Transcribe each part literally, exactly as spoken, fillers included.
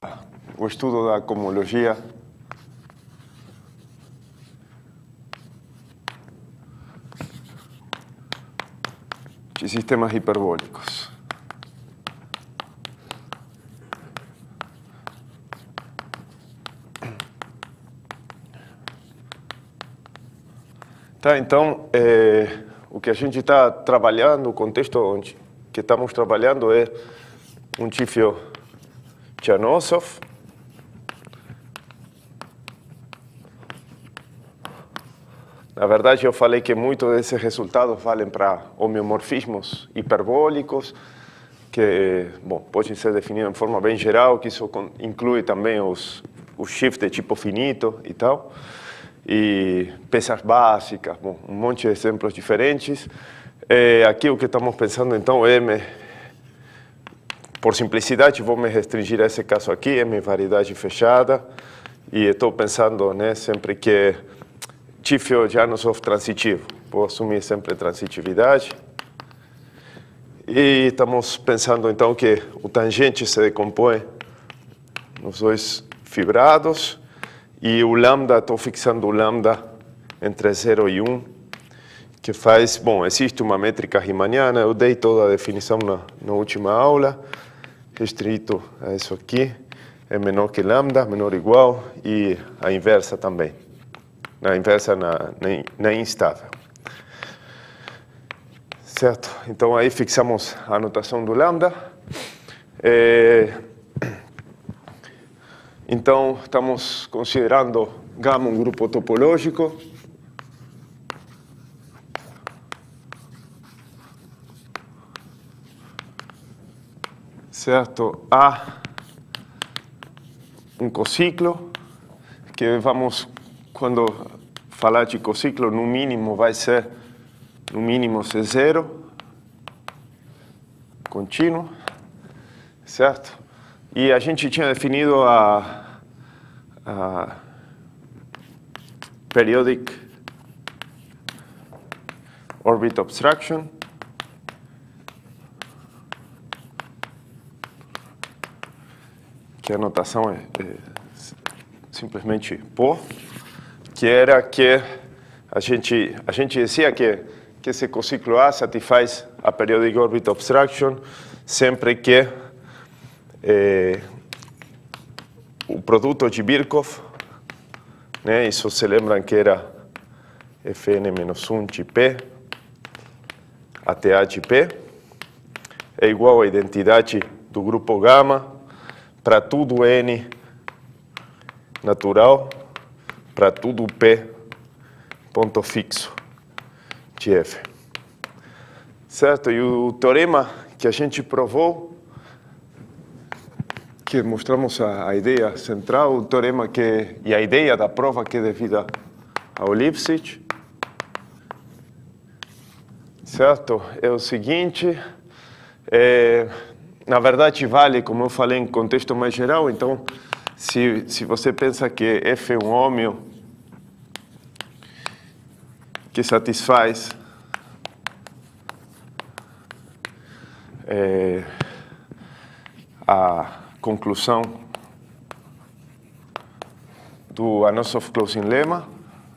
o estudo da cohomologia de sistemas hiperbólicos. Tá, então, é, o que a gente está trabalhando, o contexto onde que estamos trabalhando é um Tifio-Chernosov. Na verdade, eu falei que muitos desses resultados valem para homeomorfismos hiperbólicos, que, bom, podem ser definidos de forma bem geral, que isso inclui também os, os shifts de tipo finito e tal, e peças básicas, bom, um monte de exemplos diferentes. É, aqui o que estamos pensando, então, é, me, por simplicidade, vou me restringir a esse caso aqui, é minha variedade fechada, e estou pensando, né, sempre que Tifio-Chernosov transitivo. Vou assumir sempre transitividade. E estamos pensando, então, que o tangente se decompõe nos dois fibrados. E o lambda, estou fixando o lambda entre zero e um, que faz... Bom, existe uma métrica riemanniana, eu dei toda a definição na, na última aula, restrito a isso aqui, é menor que lambda, menor ou igual, e a inversa também. Na inversa, na, na, na instável. Certo? Então, aí fixamos a notação do lambda. É, então, estamos considerando gama um grupo topológico. Certo? A um cociclo, que vamos... Quando falar de ciclo, no mínimo vai ser, no mínimo C zero, contínuo, certo? E a gente tinha definido a, a periodic orbit obstruction, que a notação é, é simplesmente por, que era que a gente, a gente dizia que, que esse cociclo A satisfaz a periodic orbit obstruction sempre que eh, o produto de Birkhoff, né, isso se lembram que era Fn menos um de P até A de P, é igual à identidade do grupo gama para tudo N natural, para tudo P ponto fixo de F. Certo? E o teorema que a gente provou, que mostramos a, a ideia central, o teorema que, e a ideia da prova que é devida ao Lipschitz, certo? É o seguinte, é, na verdade vale, como eu falei, em contexto mais geral, então, se, se você pensa que F é um hômeo que satisfaz é, a conclusão do Anosov-Closing lemma,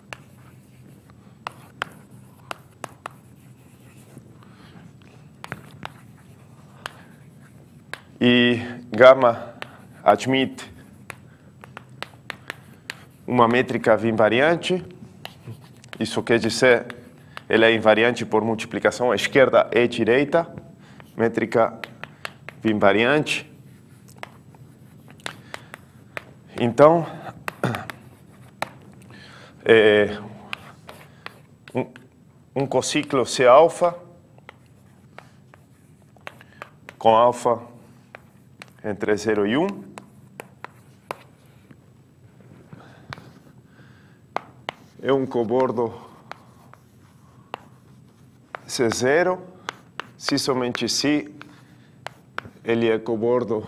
e gama admite uma métrica invariante. Isso quer dizer, ela é invariante por multiplicação esquerda e direita, métrica invariante. Então, é, um, um cociclo C alfa, com alfa entre zero e um, é um cobordo C zero, se somente se ele é cobordo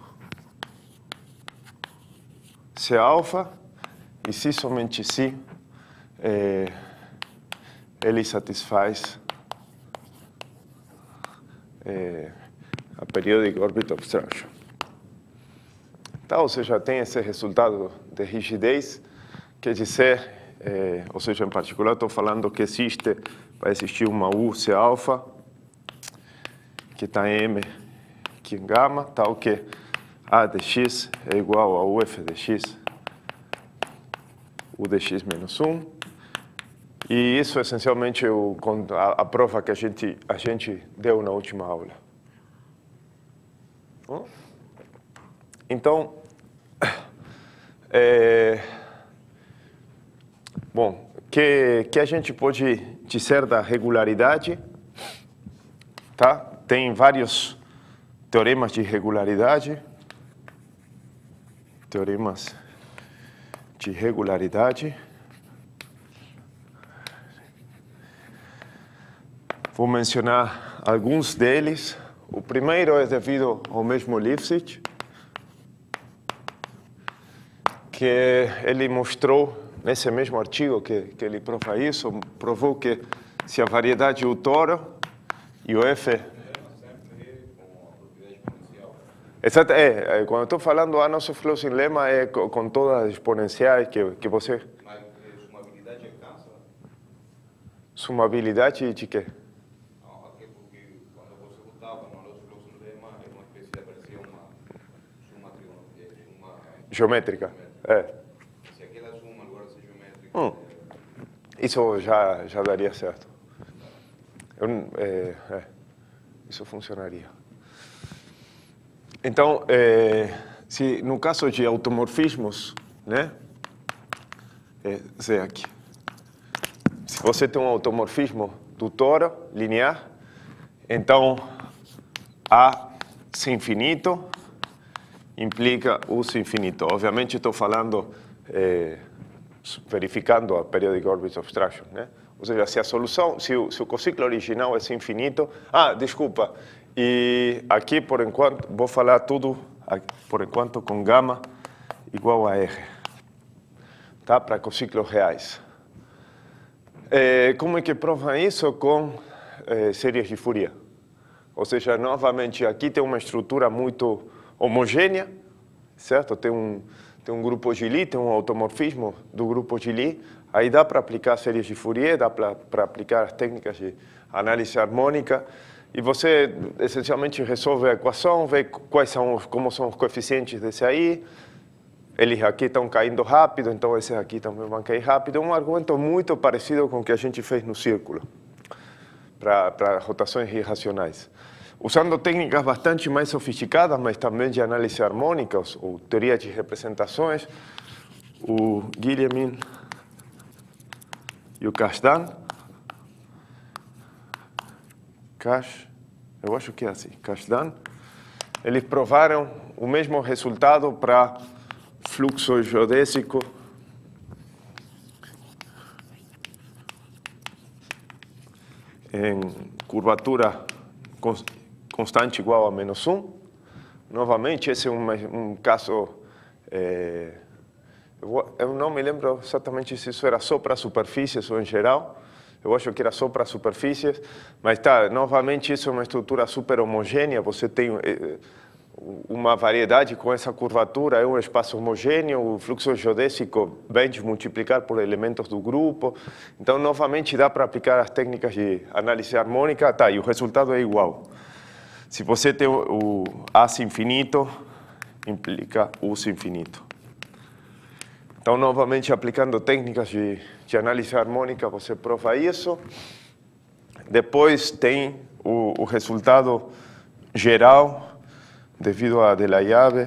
C alfa, e se somente se é, ele satisfaz é, a periodic orbit obstruction. Tá? Ou seja, tem esse resultado de rigidez, quer dizer, é, ou seja, em particular estou falando que existe, vai existir uma U C alfa, que está em M aqui em gama, tal que A de x é igual a U F de x, U de x menos um. E isso essencialmente é o, a, a prova que a gente, a gente deu na última aula. Então, é, bom, que que a gente pode dizer da regularidade, tá? Tem vários teoremas de regularidade, teoremas de regularidade. Vou mencionar alguns deles. O primeiro é devido ao mesmo Lifshitz, que ele mostrou, nesse mesmo artigo que, que ele prova isso, provou que se a variedade U toro e o F... Exato, é, é, quando eu estou falando a nosso fluxo em lema é com, com todas as exponenciais que, que você... Mas sumabilidade alcança? Sumabilidade de quê? Não, aqui porque quando você botava no nosso fluxo em lema é uma espécie de aparecia uma suma trigonométrica, uma... Geométrica, é. Se aquela suma agora é geométrica... Hum. Isso já, já daria certo. Eu, é, é, isso funcionaria. Então, é, se no caso de automorfismos, né? É, sei aqui. Se você tem um automorfismo do toro linear, então A sem infinito implica U sem infinito. Obviamente estou falando, é, verificando a periodic orbit obstruction, né? Ou seja, se a solução, se o, se o ciclo original é sem infinito... Ah, desculpa. E aqui, por enquanto, vou falar tudo, por enquanto, com gama igual a R, tá? Para ciclos reais. É, como é que prova isso? Com é, séries de Fourier. Ou seja, novamente, aqui tem uma estrutura muito homogênea, certo? Tem um, tem um grupo Gili, tem um automorfismo do grupo Gili. Aí dá para aplicar séries de Fourier, dá para aplicar as técnicas de análise harmônica. E você, essencialmente, resolve a equação, vê quais são, como são os coeficientes desse aí. Eles aqui estão caindo rápido, então esses aqui também vão cair rápido. É um argumento muito parecido com o que a gente fez no círculo, para rotações irracionais. Usando técnicas bastante mais sofisticadas, mas também de análise harmônica, ou teoria de representações, o Guillemin e o Kasdan, Kash, eu acho que é assim, Kasdan, eles provaram o mesmo resultado para fluxo geodésico em curvatura constante igual a menos um. Novamente, esse é um, um caso... É, eu, eu não me lembro exatamente se isso era só para superfícies ou em geral. Eu acho que era só para superfícies. Mas tá, novamente, isso é uma estrutura super homogênea. Você tem é, uma variedade com essa curvatura, é um espaço homogêneo, o fluxo geodésico vem de multiplicar por elementos do grupo. Então, novamente, dá para aplicar as técnicas de análise harmônica, tá, e o resultado é igual. Se você tem o A infinito, implica U infinito. Então, novamente, aplicando técnicas de, de análise harmônica, você prova isso. Depois tem o, o resultado geral, devido a De La Llave,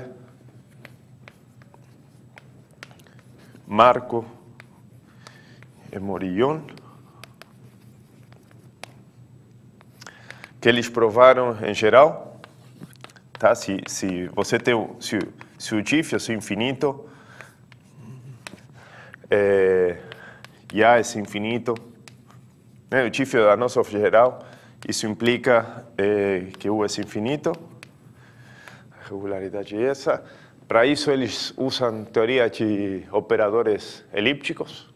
Marco e Morillon, que eles provaram em geral, tá? Se, se você tem o, se, se o G I F é infinito, é, e A é infinito, né? O G I F é a nossa geral, isso implica é, que U é infinito. Regularidade é essa. Para isso, eles usam teoria de operadores elípticos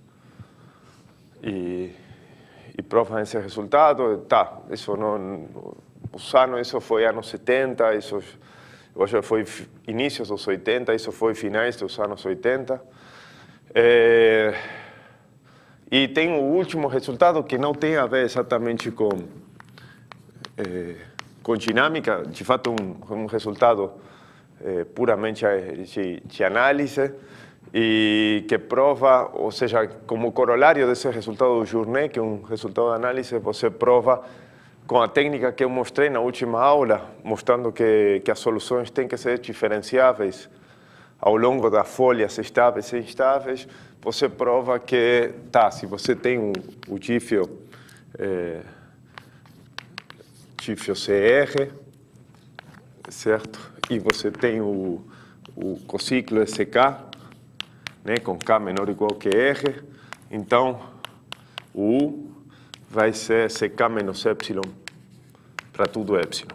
e, e provam esse resultado. Tá, isso não, usando isso foi anos setenta, isso eu acho que foi inícios dos oitenta, isso foi finais dos anos oitenta. É, e tem o último resultado que não tem a ver exatamente com, é, com dinâmica, de fato um, um resultado é, puramente de, de análise, e que prova, ou seja, como corolário desse resultado do Journet, que é um resultado de análise, você prova com a técnica que eu mostrei na última aula, mostrando que, que as soluções têm que ser diferenciáveis ao longo das folhas estáveis e instáveis, você prova que, tá, se você tem o, o dífio, é, dífio C R, certo? E você tem o, o cociclo S K, né, com K menor ou igual que R, então o U vai ser C K menos epsilon para tudo epsilon.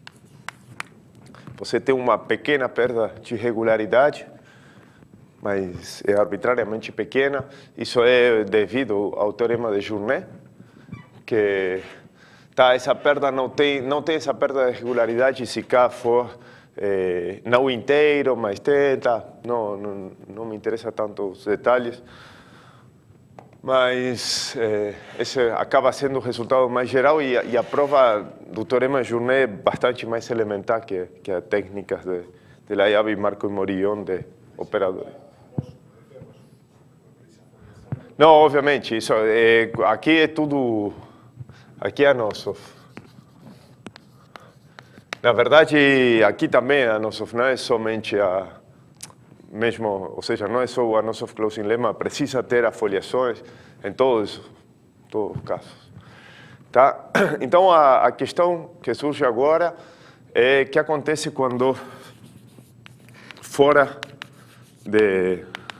Você tem uma pequena perda de regularidade, mas é arbitrariamente pequena. Isso é devido ao teorema de Journet, que tá, essa perda não tem, não tem essa perda de regularidade se K for eh, não inteiro, mas tem, tá, não, não, não me interessa tanto os detalhes. Mas eh, esse acaba sendo o resultado mais geral e a, e a prova do teorema de Journet é bastante mais elementar que, que as técnicas de, de Layave, Marco e Morillon de operadores. Não, obviamente, isso, é, aqui é tudo, aqui é a Nosov. Na verdade, aqui também a Nosov não é somente a... mesmo, ou seja, não é só o Nosov Closing Lemma, precisa ter as foliações em todos, todos os casos. Tá? Então, a, a questão que surge agora é o que acontece quando fora de...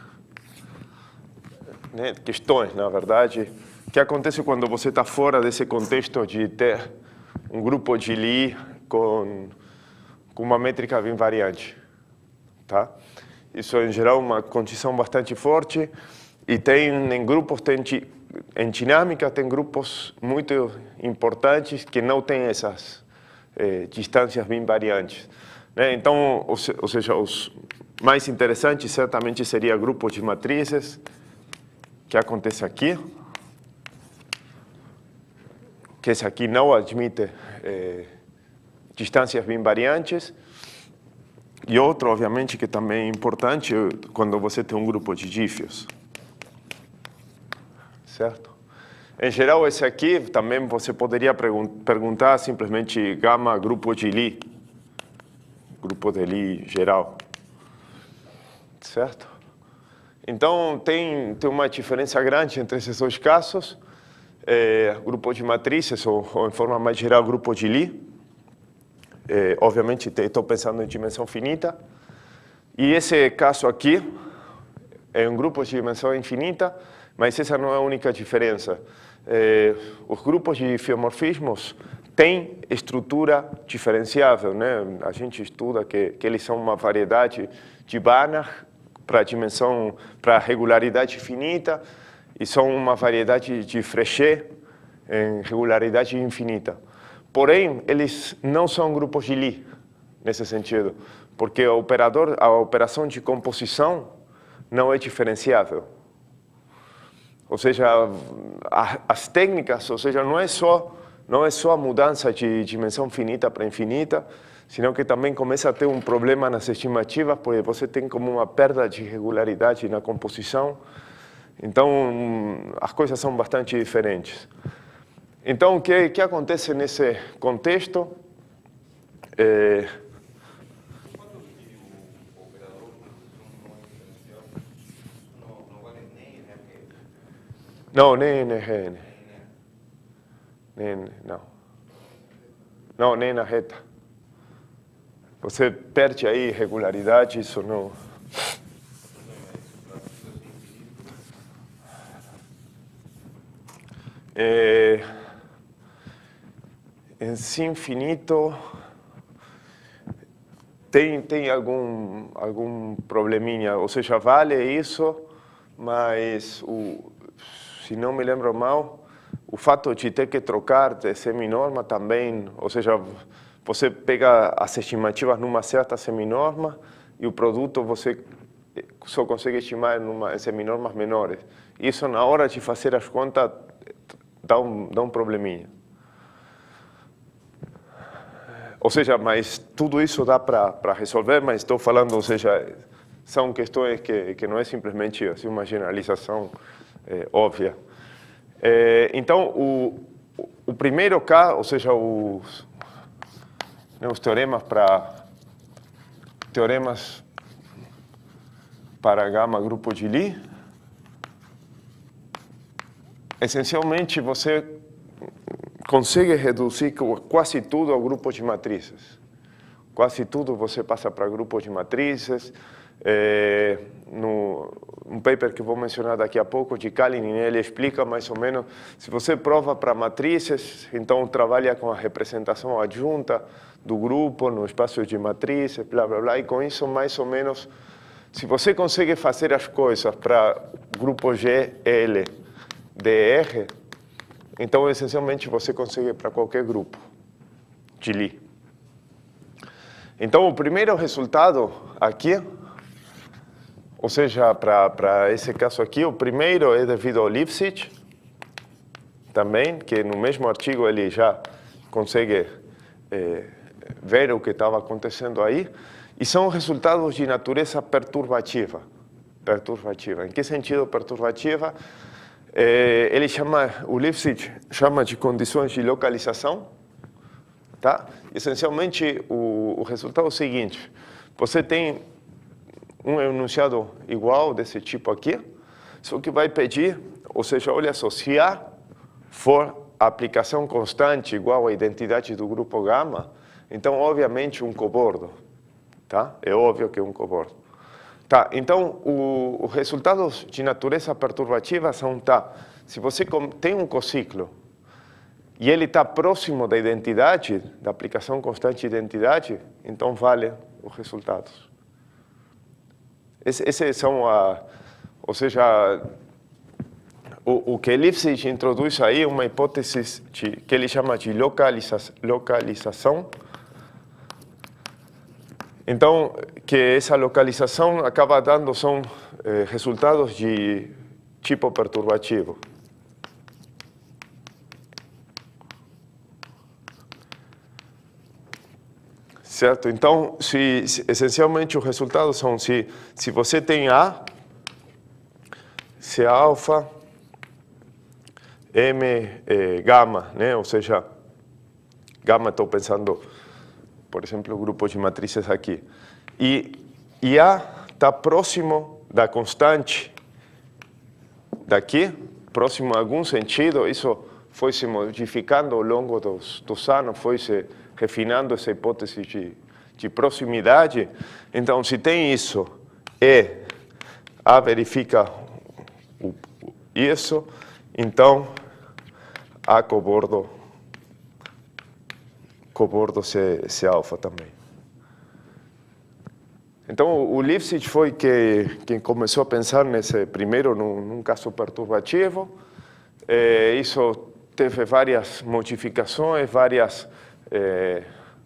Né, questões, na verdade, o que acontece quando você está fora desse contexto de ter um grupo de Lie com, com uma métrica bem variante. Tá? Isso, em geral, é uma condição bastante forte e tem em grupos, tem, em dinâmica, tem grupos muito importantes que não têm essas eh, distâncias bem variantes. Né? Então, ou, se, ou seja, os mais interessantes certamente seria grupos de matrizes, que acontece aqui, que esse aqui não admite eh, distâncias bem variantes. E outro, obviamente, que também é importante quando você tem um grupo de dífios. Certo? Em geral, esse aqui também você poderia perguntar simplesmente gama grupo de Lie. Grupo de Lie geral. Certo? Então, tem, tem uma diferença grande entre esses dois casos. É, grupo de matrizes, ou, ou em forma mais geral, grupo de Lie. É, obviamente, estou pensando em dimensão finita. E esse caso aqui é um grupo de dimensão infinita, mas essa não é a única diferença. É, os grupos de fiomorfismos têm estrutura diferenciável, né? A gente estuda que, que eles são uma variedade de Banach para dimensão, para regularidade finita, e são uma variedade de Frechet em regularidade infinita. Porém, eles não são grupos de Lie, nesse sentido, porque o operador, a operação de composição não é diferenciável. Ou seja, a, as técnicas, ou seja, não é só, não é só a mudança de dimensão finita para infinita, senão que também começa a ter um problema nas estimativas, porque você tem como uma perda de regularidade na composição. Então, as coisas são bastante diferentes. Então, o que, que acontece nesse contexto? É... Quando que o operador não é diferencial, não, não vale nem N R N? Não, nem N R N. Nem, não. Não, nem na reta. Você perde aí regularidade, isso não... É... Em si infinito tem, tem algum, algum probleminha, ou seja, vale isso, mas o, se não me lembro mal, o fato de ter que trocar de seminorma também, ou seja, você pega as estimativas numa certa seminorma e o produto você só consegue estimar em seminormas menores. Isso, na hora de fazer as contas, dá um, dá um probleminha. Ou seja, mas tudo isso dá para resolver, mas estou falando, ou seja, são questões que, que não é simplesmente assim, uma generalização é, óbvia. É, então, o, o primeiro K, ou seja, os, né, os teoremas para teoremas para gama grupo de Lie, essencialmente você consegue reduzir quase tudo ao grupo de matrizes. Quase tudo você passa para grupos de matrizes. É, no um paper que vou mencionar daqui a pouco, de Kalinin, ele explica mais ou menos, se você prova para matrizes, então trabalha com a representação adjunta do grupo no espaço de matrizes, blá, blá, blá, e com isso mais ou menos, se você consegue fazer as coisas para grupo G, L, D, R, então essencialmente você consegue para qualquer grupo de Lie. Então o primeiro resultado aqui, ou seja, para esse caso aqui, o primeiro é devido ao Lipschitz, também, que no mesmo artigo ele já consegue é, ver o que estava acontecendo aí, e são resultados de natureza perturbativa. Perturbativa. Em que sentido perturbativa? É, ele chama, o Lipschitz chama de condições de localização, tá? Essencialmente, o, o resultado é o seguinte, você tem um enunciado igual desse tipo aqui, só que vai pedir, ou seja, olha só, se A for a aplicação constante igual à identidade do grupo gama, então, obviamente, um cobordo, tá? É óbvio que é um cobordo. Tá, então, o, os resultados de natureza perturbativa são, tá, se você tem um cociclo e ele está próximo da identidade, da aplicação constante de identidade, então vale os resultados. Esses são, a, ou seja, o, o que Lipschitz introduz aí é uma hipótese de, que ele chama de localiza, localização. Então, que essa localização acaba dando são eh, resultados de tipo perturbativo. Certo? Então, se, se, essencialmente os resultados são se, se você tem A, se alfa, M, eh, gama, né? Ou seja, gama estou pensando, por exemplo, o grupo de matrizes aqui. E, e A está próximo da constante daqui, próximo a algum sentido, isso foi se modificando ao longo dos, dos anos, foi se refinando essa hipótese de, de proximidade. Então, se tem isso e A verifica o, isso, então A cobordo, cobordo se, se alfa também. Então, o Lipschitz foi que, quem começou a pensar nesse primeiro, num, num caso perturbativo. É, isso teve várias modificações, várias É,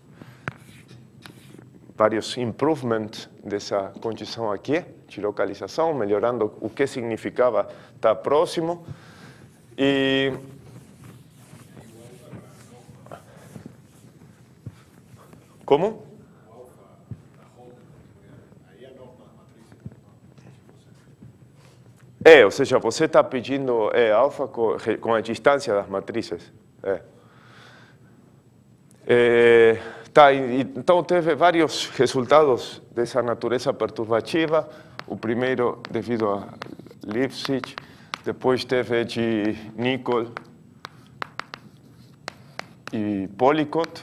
vários improvements dessa condição aqui, de localização, melhorando o que significava estar próximo. E como? É, ou seja, você está pedindo é, alfa com, com a distância das matrizes. É. É, tá, e, então, teve vários resultados dessa natureza perturbativa. O primeiro, devido a Lipschitz, depois teve de Nicol e Policot.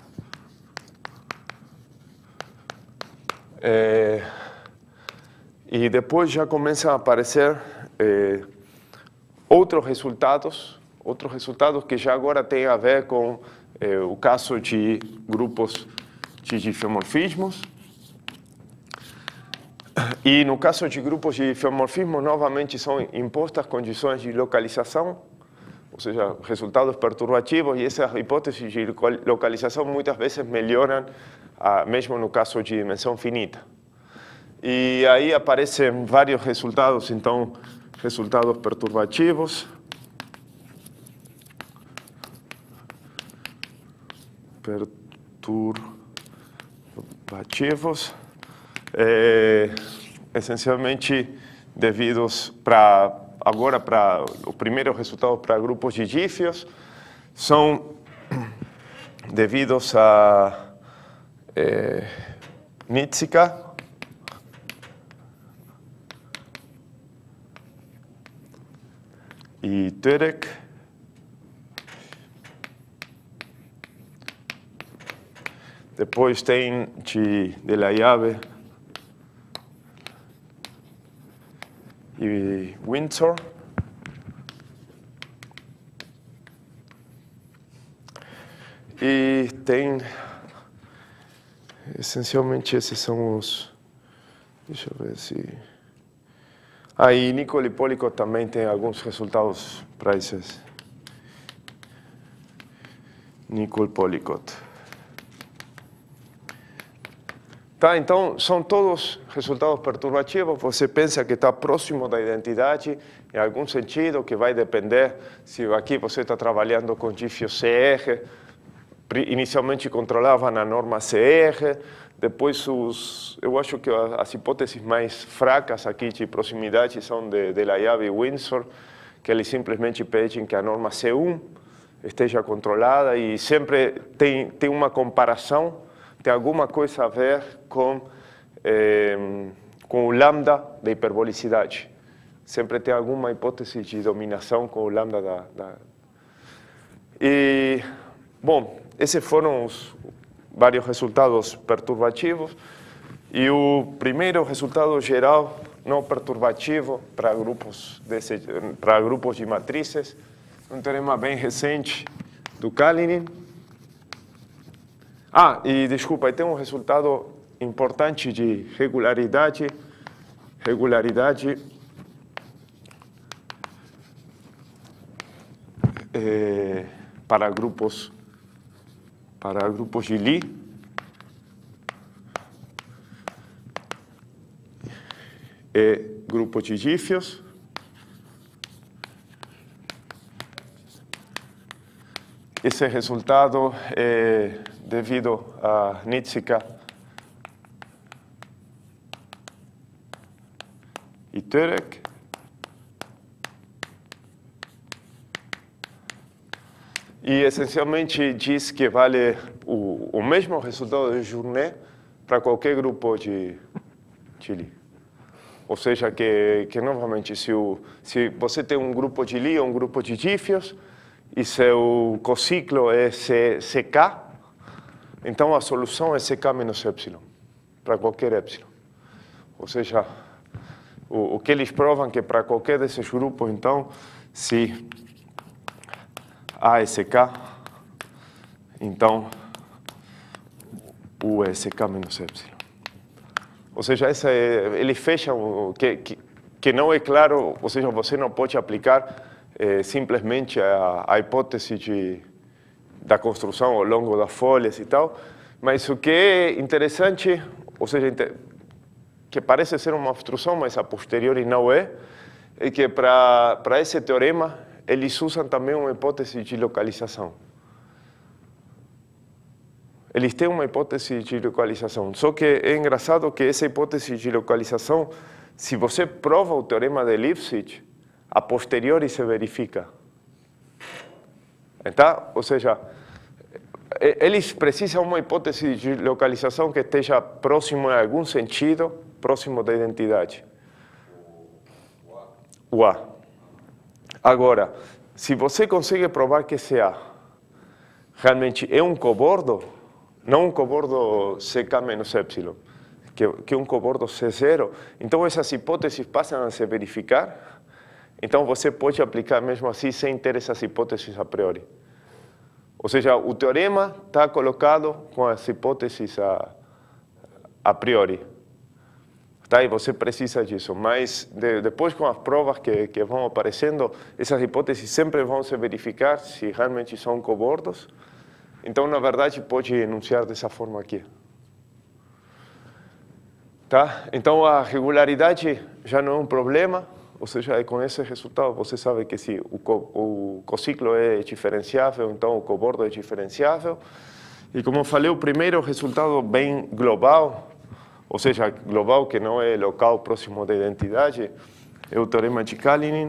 É, e depois já começam a aparecer é, outros resultados, outros resultados que já agora têm a ver com É, o caso de grupos de difeomorfismos. E no caso de grupos de difeomorfismos, novamente são impostas condições de localização, ou seja, resultados perturbativos, e essas hipóteses de localização muitas vezes melhoram, ah, mesmo no caso de dimensão finita. E aí aparecem vários resultados, então, resultados perturbativos. Perturbativos, é, essencialmente devidos para, agora, para os primeiros resultados para grupos de dífios, são devidos a é, Nitschka, e Turek. Depois tem de, de la Llave e Windsor. E tem, essencialmente, esses são os, deixa eu ver se... Ah, e Nicol e Polycott também tem alguns resultados para esses. Nicol Polycott. Tá, então, são todos resultados perturbativos. Você pensa que está próximo da identidade, em algum sentido, que vai depender se aqui você está trabalhando com dífio C R, inicialmente controlava na norma C R, depois os, eu acho que as hipóteses mais fracas aqui de proximidade são de, de la Llave e Windsor, que eles simplesmente pedem que a norma C um esteja controlada e sempre tem, tem uma comparação, tem alguma coisa a ver com, eh, com o lambda da hiperbolicidade. Sempre tem alguma hipótese de dominação com o lambda da... da... E, bom, esses foram os vários resultados perturbativos. E o primeiro resultado geral não perturbativo para grupos, desse, para grupos de matrizes, um teorema bem recente do Kalinin. Ah, e desculpa, tem um resultado importante de regularidade, regularidade eh, para grupos para grupos de Lie. E grupos de dífios. Esse resultado é devido a Nitschka e Turek. E essencialmente diz que vale o, o mesmo resultado de Journet para qualquer grupo de, de Lie. Ou seja, que, que novamente, se, o, se você tem um grupo de Lie ou um grupo de dífios, e seu cociclo é C, CK, então a solução é C K menos epsilon, para qualquer epsilon. Ou seja, o, o que eles provam que para qualquer desses grupos, então, se A é C K, então U é C K menos epsilon. Ou seja, essa é, ele fecha o que, que, que não é claro, ou seja, você não pode aplicar É, simplesmente a, a hipótese de, da construção ao longo das folhas e tal, mas o que é interessante, ou seja, que parece ser uma obstrução, mas a posteriori não é, é que para para esse teorema eles usam também uma hipótese de localização. Eles têm uma hipótese de localização, só que é engraçado que essa hipótese de localização, se você prova o teorema de Lipschitz, a posteriori se verifica. Então, ou seja, eles precisam de uma hipótese de localização que esteja próximo em algum sentido, próximo da identidade. O A. Agora, se você consegue provar que esse A realmente é um cobordo, não um cobordo C K menos epsilon, que, que é um cobordo C zero, então essas hipóteses passam a se verificar. Então, você pode aplicar mesmo assim sem ter essas hipóteses a priori. Ou seja, o teorema está colocado com as hipóteses a, a priori. Tá? E você precisa disso. Mas de, depois, com as provas que, que vão aparecendo, essas hipóteses sempre vão se verificar se realmente são cobordos. Então, na verdade, pode enunciar dessa forma aqui. Tá? Então, a regularidade já não é um problema. Ou seja, com esse resultado, você sabe que se o, co o cociclo é diferenciável, então o cobordo é diferenciável. E como eu falei, o primeiro resultado bem global, ou seja, global que não é local próximo da identidade, é o teorema de Kalinin,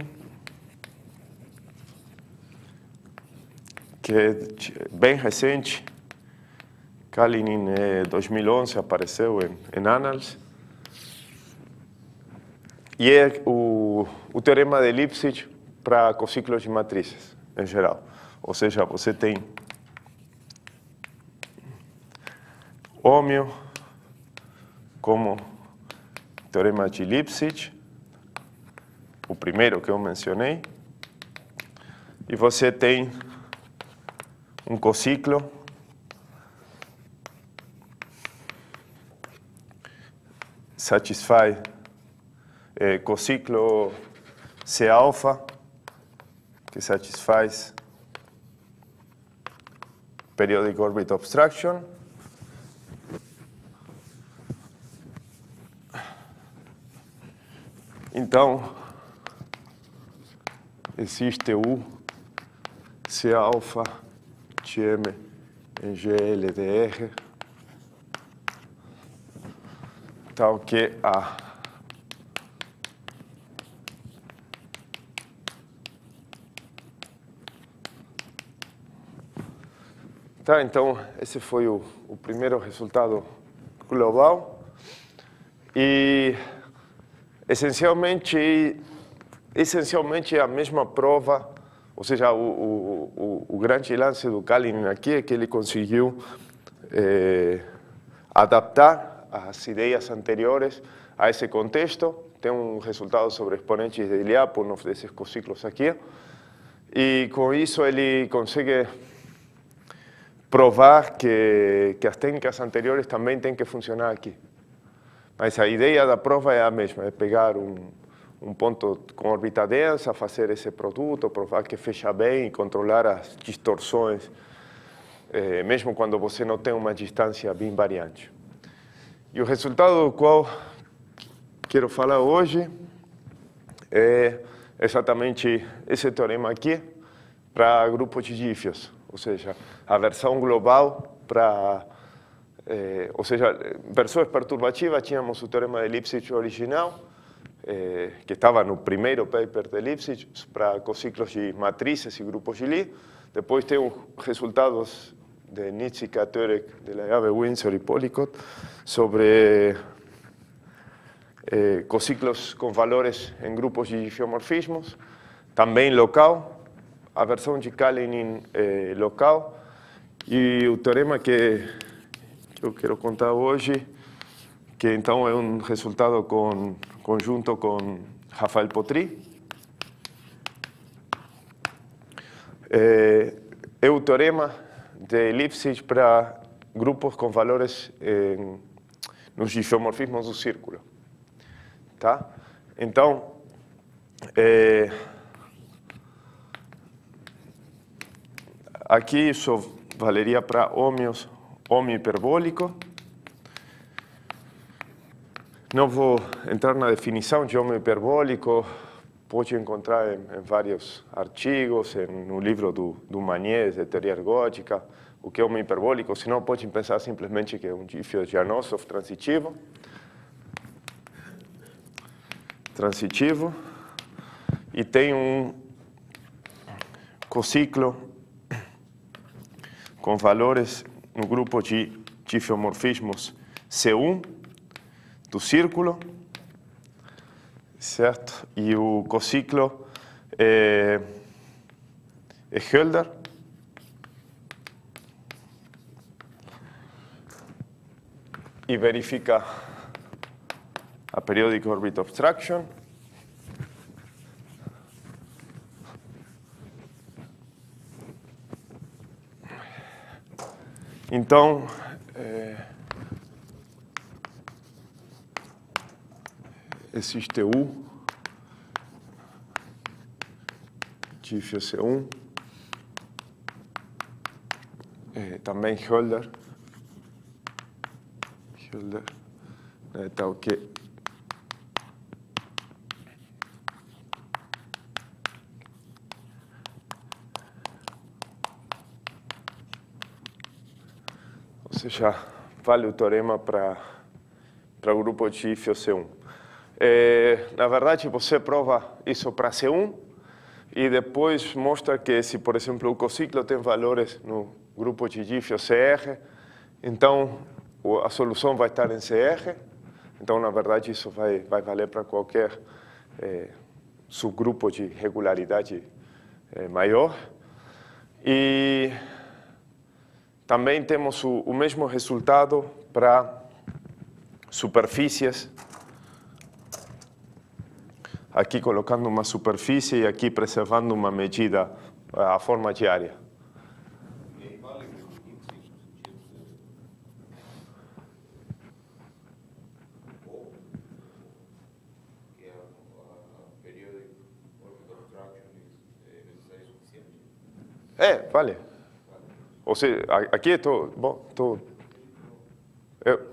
que é bem recente. Kalinin é dois mil e onze, apareceu em, em Annals. E é o, o teorema de Lipschitz para cociclos de matrizes, em geral. Ou seja, você tem ômio como teorema de Lipschitz, o primeiro que eu mencionei, e você tem um cociclo satisfaz é, cociclo C-alfa, que satisfaz periodic orbit obstruction. Então, existe o C-alfa de M em G L D R, tal que a Tá, então, esse foi o, o primeiro resultado global. E, essencialmente, essencialmente a mesma prova, ou seja, o, o, o, o grande lance do Kalinin aqui é que ele conseguiu eh, adaptar as ideias anteriores a esse contexto. Tem um resultado sobre exponentes de Lyapunov desses cociclos aqui. E, com isso, ele consegue provar que, que as técnicas anteriores também têm que funcionar aqui. Mas a ideia da prova é a mesma, é pegar um, um ponto com órbita densa, fazer esse produto, provar que fecha bem e controlar as distorções, eh, mesmo quando você não tem uma distância bem variante. E o resultado do qual quero falar hoje é exatamente esse teorema aqui para grupos de dífios. Ou seja, a versão global para, eh, ou seja, versões perturbativas, tínhamos o teorema de Lipschitz original, eh, que estava no primeiro paper de Lipschitz, para cociclos de matrizes e grupos de Lie. Depois tem os resultados de Nitschika, Turek, de la llave Windsor e Policot, sobre eh, cociclos com valores em grupos de difiomorfismos, também local, a versão de Kalinin eh, local, e o teorema que, que eu quero contar hoje, que então é um resultado com, conjunto com Rafael Potry. É, é o teorema de Lipschitz para grupos com valores em, nos difiomorfismos do círculo. Tá? Então, é, aqui isso valeria para ômios, ômio hiperbólico. Não vou entrar na definição de ômio hiperbólico, pode encontrar em, em vários artigos, em, no livro do, do Magnier, de teoria ergótica, o que é ômio hiperbólico, senão pode pensar simplesmente que é um dífio de Anosov transitivo. Transitivo. E tem um cociclo com valores no grupo de difiomorfismos C um do círculo, certo? E o cociclo é, é Hölder. E verifica a periodic orbit obstruction. Então, é, existe U, dífio C um, é, também Hölder, Hölder, né, tal que ou seja, vale o teorema para para o grupo dífio C um. É, na verdade, você prova isso para C um e depois mostra que se, por exemplo, o cociclo tem valores no grupo de dífio C R, então a solução vai estar em C R. Então, na verdade, isso vai, vai valer para qualquer é, subgrupo de regularidade é, maior. E também temos o, o mesmo resultado para superfícies. Aqui colocando uma superfície e aqui preservando uma medida, a forma de área. É, vale. Ou seja, aqui estou... Bom, estou... Eu,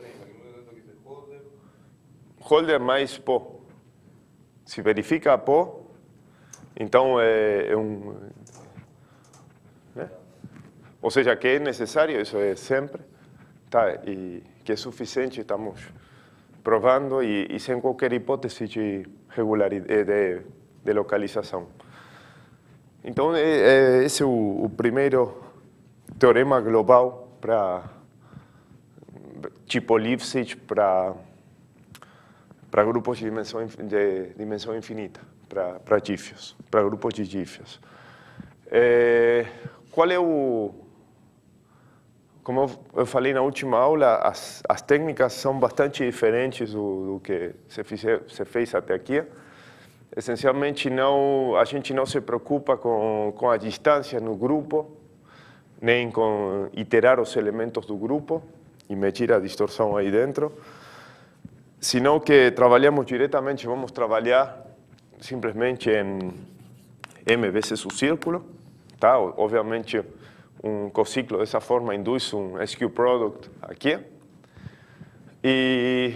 holder mais pó. Se verifica a pó, então é, é um... Né? Ou seja, que é necessário, isso é sempre, tá? E que é suficiente, estamos provando, e, e sem qualquer hipótese de regularidade, de, de localização. Então, é, é, esse é o, o primeiro teorema global para tipo Lipschitz para para grupos de dimensão, de dimensão infinita, para, para dífios, para grupos de dífios. É, qual é o... Como eu falei na última aula, as, as técnicas são bastante diferentes do, do que se, fizer, se fez até aqui. Essencialmente, não, a gente não se preocupa com, com a distância no grupo, nem com iterar os elementos do grupo e medir a distorção aí dentro, senão que trabalhamos diretamente, vamos trabalhar simplesmente em M vezes o círculo, tá? Obviamente, um cociclo dessa forma induz um S Q product aqui. E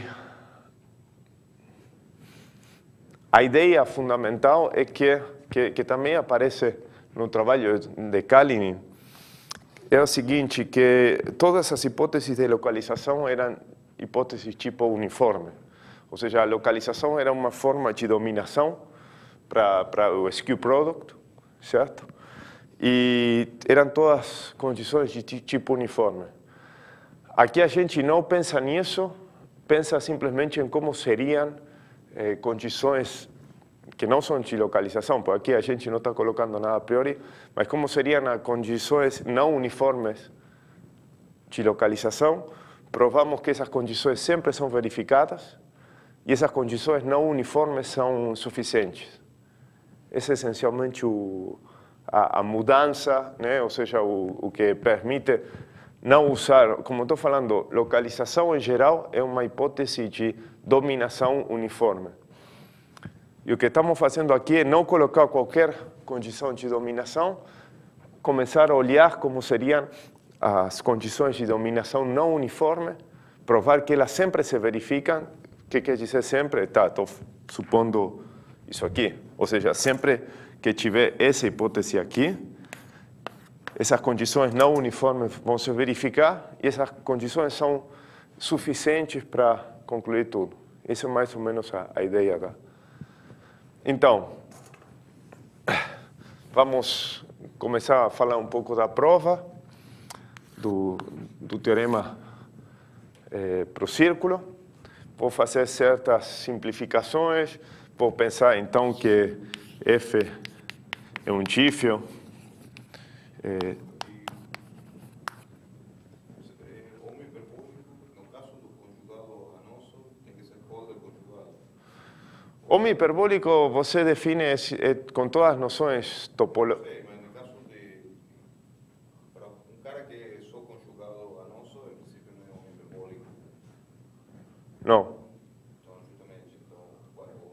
a ideia fundamental é que, que, que também aparece no trabalho de Kalinin, é o seguinte, que todas as hipóteses de localização eram hipóteses tipo uniforme. Ou seja, a localização era uma forma de dominação para o S Q product, certo? E eram todas condições de tipo uniforme. Aqui a gente não pensa nisso, pensa simplesmente em como seriam eh, condições que não são de localização, porque aqui a gente não está colocando nada a priori, mas como seriam as condições não uniformes de localização. Provamos que essas condições sempre são verificadas e essas condições não uniformes são suficientes. Esse é essencialmente o, a, a mudança, né? Ou seja, o, o que permite não usar, como estou falando, localização em geral é uma hipótese de dominação uniforme. E o que estamos fazendo aqui é não colocar qualquer condição de dominação, começar a olhar como seriam as condições de dominação não uniforme, provar que elas sempre se verificam. O que quer dizer sempre? Tá, estou supondo isso aqui. Ou seja, sempre que tiver essa hipótese aqui, essas condições não uniformes vão se verificar e essas condições são suficientes para concluir tudo. Essa é mais ou menos a, a ideia da... Então, vamos começar a falar um pouco da prova, do, do teorema é, para o círculo. Vou fazer certas simplificações, vou pensar então que F é um dífio. É, Homo hiperbólico você define é, com todas as noções topológicas. Sí, mas no caso de, para um cara que é só conjugado a nosso, em princípio não é homo hiperbólico. Não. Então, justamente, então,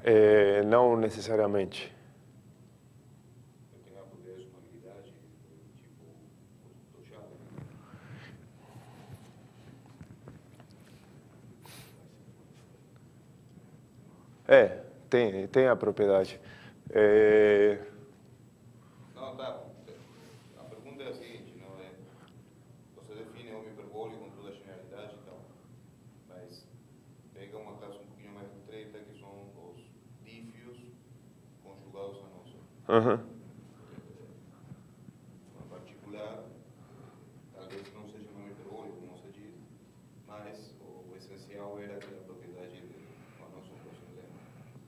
É, não necessariamente. Eu tenho a personalidade, tipo, do chave. É, tem, tem a propriedade. É... Não, tá. A pergunta é a seguinte, não é? Você define o hiperbólico com toda a generalidade e tal, mas pega uma classe um pouquinho mais estreita, que são os dífios conjugados a nossa. Uhum. Em particular, talvez não seja um hiperbólico, como você diz, mas o essencial era aquela propriedade do nosso próximo lema.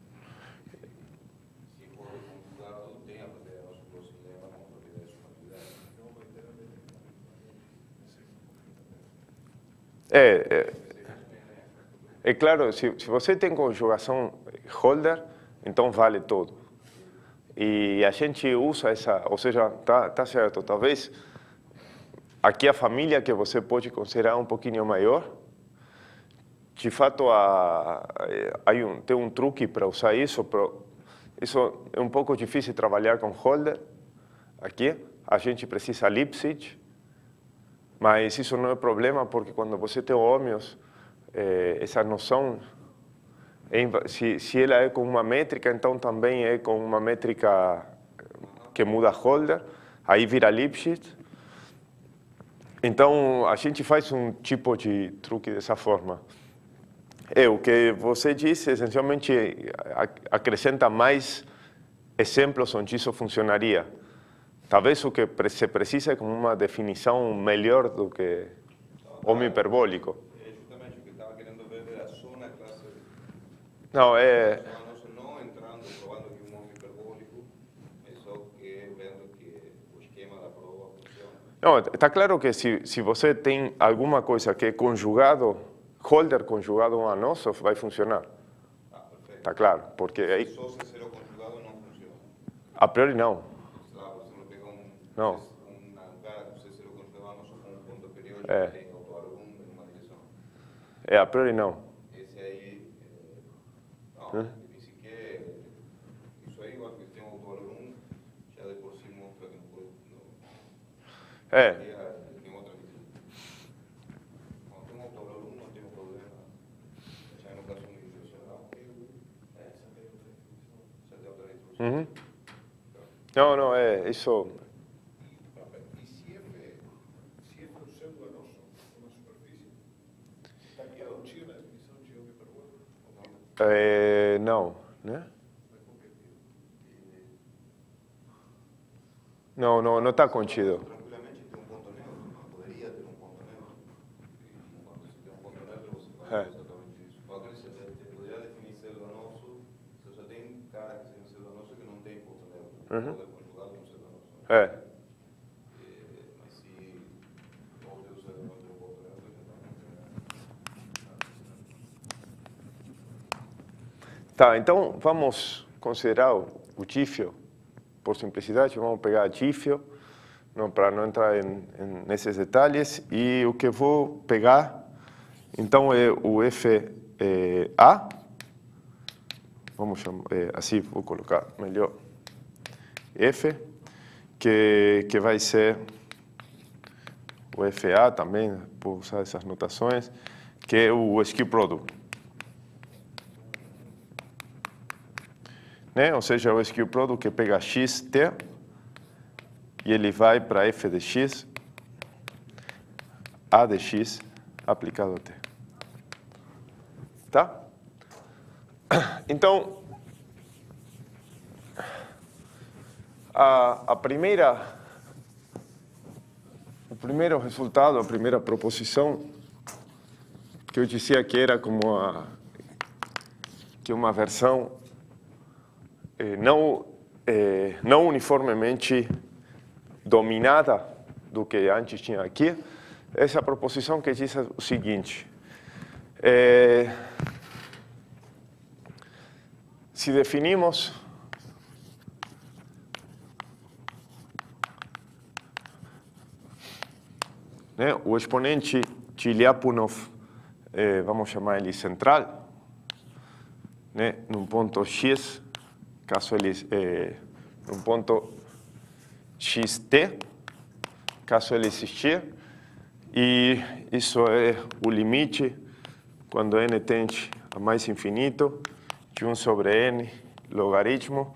Se for conjugado, tem a propriedade do nosso próximo lema com a propriedade de sumabilidade. É, é, é claro, se, se você tem conjugação holder, então vale tudo. E a gente usa essa, ou seja, tá, tá certo, talvez aqui a família que você pode considerar um pouquinho maior, de fato há, há um, tem um truque para usar isso, pro, isso é um pouco difícil trabalhar com holder, aqui a gente precisa Lipschitz, mas isso não é problema porque quando você tem homens, eh, essa noção, é, se, se ela é com uma métrica, então também é com uma métrica que muda holder, aí vira Lipschitz. Então a gente faz um tipo de truque dessa forma. É, o que você disse, essencialmente, acrescenta mais exemplos onde isso funcionaria. Talvez o que se precisa é como uma definição melhor do que homem hiperbólico. É justamente o que estava querendo ver era só na classe. Não, é... Não entrando, provando que um homem hiperbólico, é só que vendo que o esquema da prova funciona. Não, está claro que se, se você tem alguma coisa que é conjugado, holder conjugado a nosso, vai funcionar. Ah, perfeito. Está claro, porque aí... Só se ser conjugado não funciona. A priori não. Claro, você não pega um... Não. Um cara que você ser conjugado só com um ponto periódico É. que tem autoargum em uma direção. É, a priori não. Esse aí... É, não, Hã? nem sequer... Isso aí, igual que tem um autoargum, já de por si mostra que não pode... Não, É, tem outra visão. Quando tem um autoargum, não tem um problema. Já no caso unidirecional, é, essa tem outra definição. Essa tem outra instrução. uhum. Não, não, é isso... E se F, se F é um céu nosso, uma superfície, está aqui contida na definição de homem hiperbólico? É, não, né? Não, não, não está contido. Tranquilamente tem um ponto neutro, não poderia ter um ponto neutro. E quando você tem um ponto neutro, você faz É. exatamente isso. Quando você poderia definir célula nosso, você só tem cara que tem célula nosso que não tem ponto neutro. Uhum. Pode conjugado com célula nosso. É. É, mas se ou Deus célula não tem um ponto neutro, então não tem. Tá, então vamos considerar o, o dífio. Por simplicidade, vamos pegar a dífio, não, para não entrar em, em, nesses detalhes. E o que vou pegar, então, é o F A. Vamos chamar, é, assim vou colocar melhor. F, que, que vai ser o F A também, vou usar essas notações, que é o skew product. Né? Ou seja, o skew product que pega xt e ele vai para f de x, a de x aplicado a t. Tá? Então, a, a primeira, o primeiro resultado, a primeira proposição, que eu dizia que era como a, que uma versão eh, não, eh, não uniformemente dominada do que antes tinha aqui, essa proposição que diz o seguinte: eh, se definimos né, o exponente de Lyapunov, eh, vamos chamar ele central, né, num ponto X, caso ele é, num ponto xt, caso ele existir, e isso é o limite quando n tende a mais infinito de um sobre n logaritmo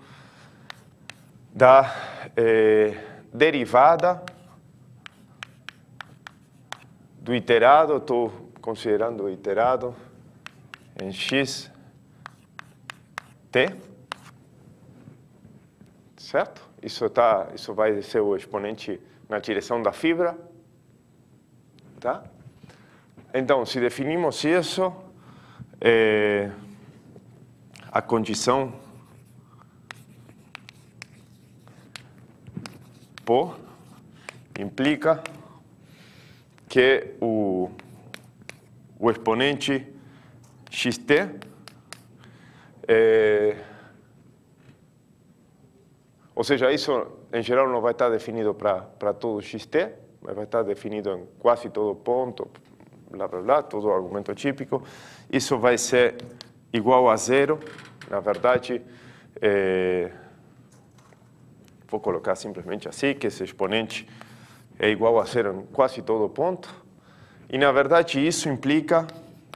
da é, derivada do iterado, estou considerando o iterado em x t, certo? Isso, tá, isso vai ser o exponente na direção da fibra, tá? Então, se definimos isso, é, a condição por implica que o, o exponente xt é, ou seja, isso em geral não vai estar definido para todo xt, mas vai estar definido em quase todo ponto, blá, blá, blá, todo argumento típico. Isso vai ser igual a zero, na verdade, é, vou colocar simplesmente assim, que esse exponente é igual a zero em quase todo ponto. E, na verdade, isso implica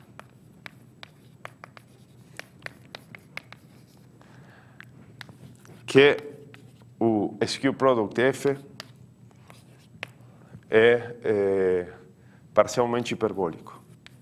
que o skew product f é, é parcialmente hiperbólico.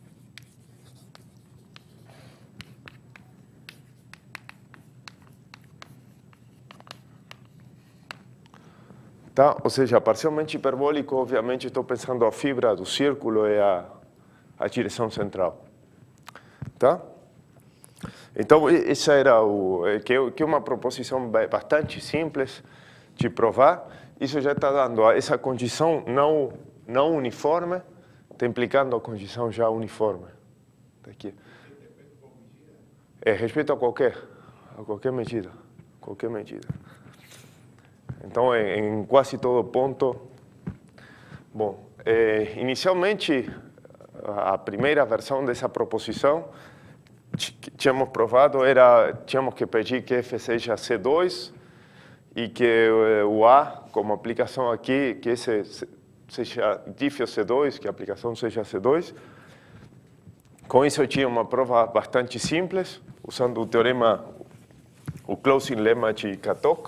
Tá? Ou seja, parcialmente hiperbólico, obviamente, estou pensando a fibra do círculo e a, a direção central. Tá? Então, essa era o, que, que é uma proposição bastante simples de provar. Isso já está dando essa condição não, não uniforme, está implicando a condição já uniforme. Daqui. É respeito a qualquer, a qualquer medida, qualquer medida. Então, em, em quase todo ponto, bom, é, inicialmente, a primeira versão dessa proposição que tínhamos provado era, tínhamos que pedir que f seja C dois e que o A, como aplicação aqui, que esse seja diff C dois, que a aplicação seja C dois. Com isso eu tinha uma prova bastante simples, usando o teorema, o closing lemma de Katok,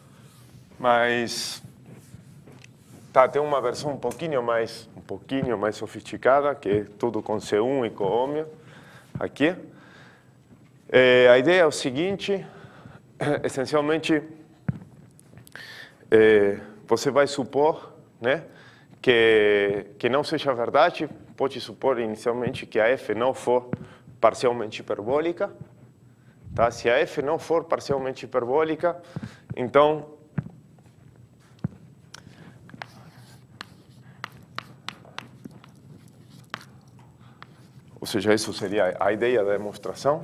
mas tá, tem uma versão um pouquinho mais, um pouquinho mais sofisticada, que é tudo com C um e com ômega, aqui. É, a ideia é o seguinte, essencialmente, é, você vai supor, né, que, que não seja verdade, pode supor inicialmente que a f não for parcialmente hiperbólica. Tá? Se a f não for parcialmente hiperbólica, então ou seja, isso seria a ideia da demonstração.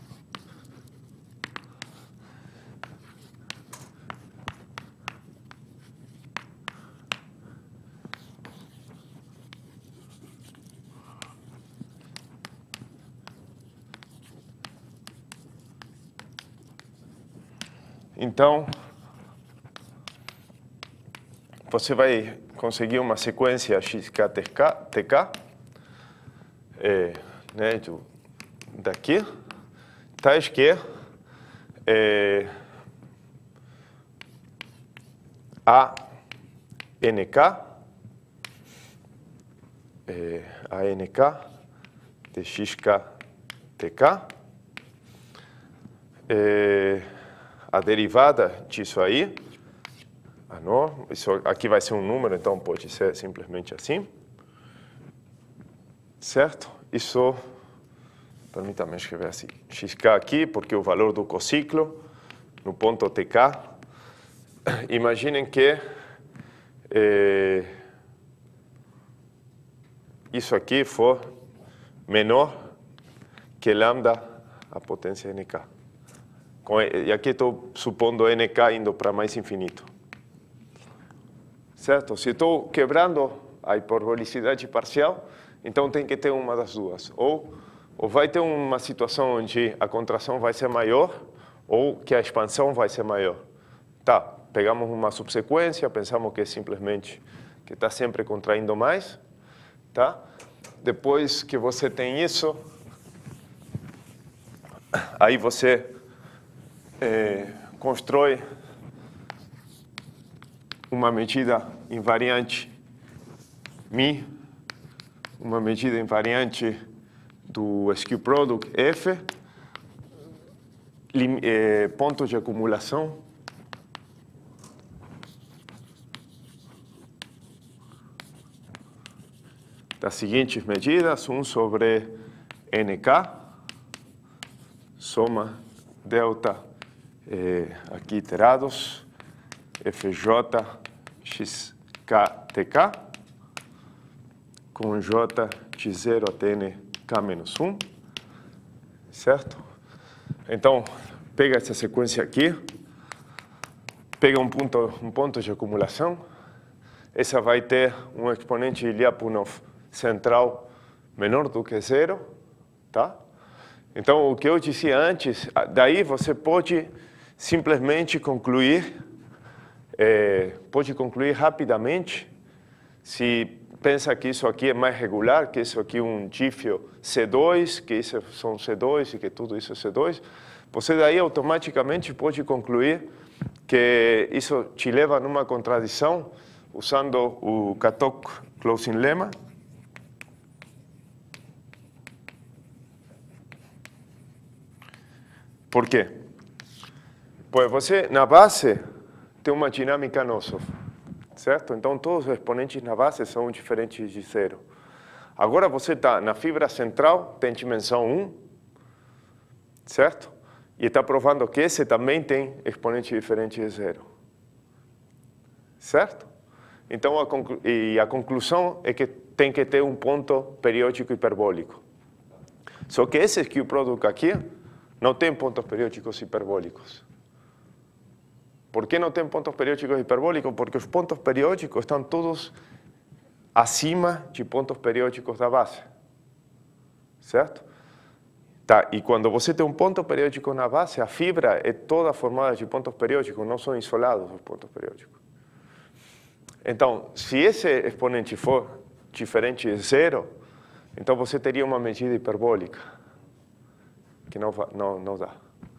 Então, você vai conseguir uma sequência X K T K, é, né, daqui, tais que é, A N K, é, A N K de X K T K, é, a derivada disso aí, ah, não, isso aqui vai ser um número, então pode ser simplesmente assim, certo? Isso, permita-me escrever assim, xk aqui, porque o valor do cociclo no ponto T K, imaginem que eh, isso aqui for menor que lambda a potência N K. E aqui estou supondo N K indo para mais infinito. Certo? Se estou quebrando a hiperbolicidade parcial, então tem que ter uma das duas. Ou ou vai ter uma situação onde a contração vai ser maior ou que a expansão vai ser maior. Tá, pegamos uma subsequência, pensamos que é simplesmente que está sempre contraindo mais, tá? Depois que você tem isso, aí você é, constrói uma medida invariante Mi, uma medida invariante do skew product F, lim, é, pontos de acumulação das seguintes medidas, um sobre N K, soma delta eh, aqui iterados, F J X K T K, com J de zero até N K menos um, certo? Então, pega essa sequência aqui, pega um ponto, um ponto de acumulação, essa vai ter um exponente de Lyapunov central menor do que zero, tá? Então, o que eu disse antes, daí você pode simplesmente concluir, é, pode concluir rapidamente, se pensa que isso aqui é mais regular, que isso aqui é um dífio C dois, que isso são C dois e que tudo isso é C dois, você daí automaticamente pode concluir que isso te leva numa contradição usando o Katok-Closing Lemma. Por quê? Pois você, na base, tem uma dinâmica Nosov, certo? Então, todos os exponentes na base são diferentes de zero. Agora, você está na fibra central, tem dimensão um, certo? E está provando que esse também tem exponente diferente de zero, certo? Então, a, conclu e a conclusão é que tem que ter um ponto periódico hiperbólico. Só que esse skew product aqui não tem pontos periódicos hiperbólicos. Por que não tem pontos periódicos hiperbólicos? Porque os pontos periódicos estão todos acima de pontos periódicos da base. Certo? Tá, e quando você tem um ponto periódico na base, a fibra é toda formada de pontos periódicos, não são isolados os pontos periódicos. Então, se esse exponente for diferente de zero, então você teria uma medida hiperbólica, que não, não, não dá.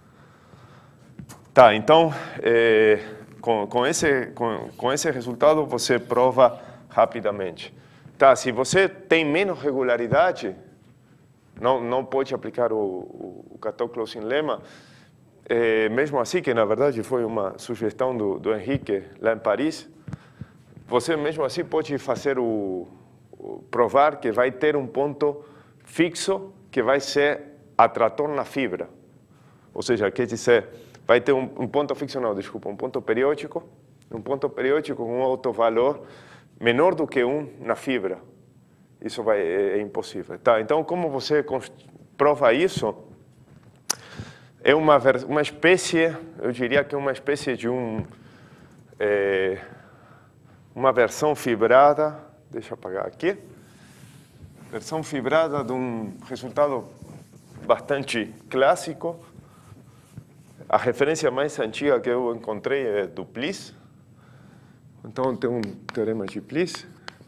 Tá, então, é, com, com, esse, com, com esse resultado você prova rapidamente. Tá, se você tem menos regularidade, não, não pode aplicar o, o, o Katok-Closing Lemma, é, mesmo assim, que na verdade foi uma sugestão do, do Henrique lá em Paris, você mesmo assim pode fazer o, o provar que vai ter um ponto fixo que vai ser atrator na fibra. Ou seja, quer dizer, vai ter um, um ponto fixo, não, desculpa, um ponto periódico, um ponto periódico com um autovalor menor do que um na fibra. Isso vai, é, é impossível. Tá, então, como você prova isso? É uma, uma espécie, eu diria que é uma espécie de um... É, uma versão fibrada, deixa eu apagar aqui, versão fibrada de um resultado bastante clássico. A referência mais antiga que eu encontrei é do Pliss. Então, tem um teorema de Pliss.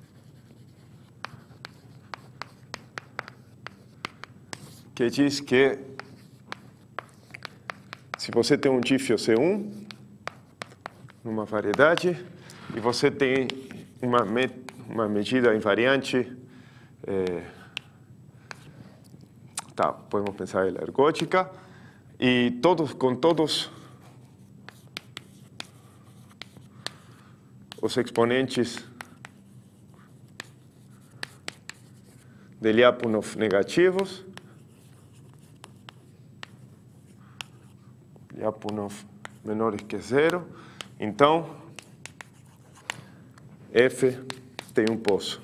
Que diz que se você tem um dífio C um, numa variedade, e você tem uma, me uma medida invariante, é, tá, podemos pensar ela ergótica, e todos, com todos os exponentes de Lyapunov negativos, Lyapunov menores que zero, então F tem um poço.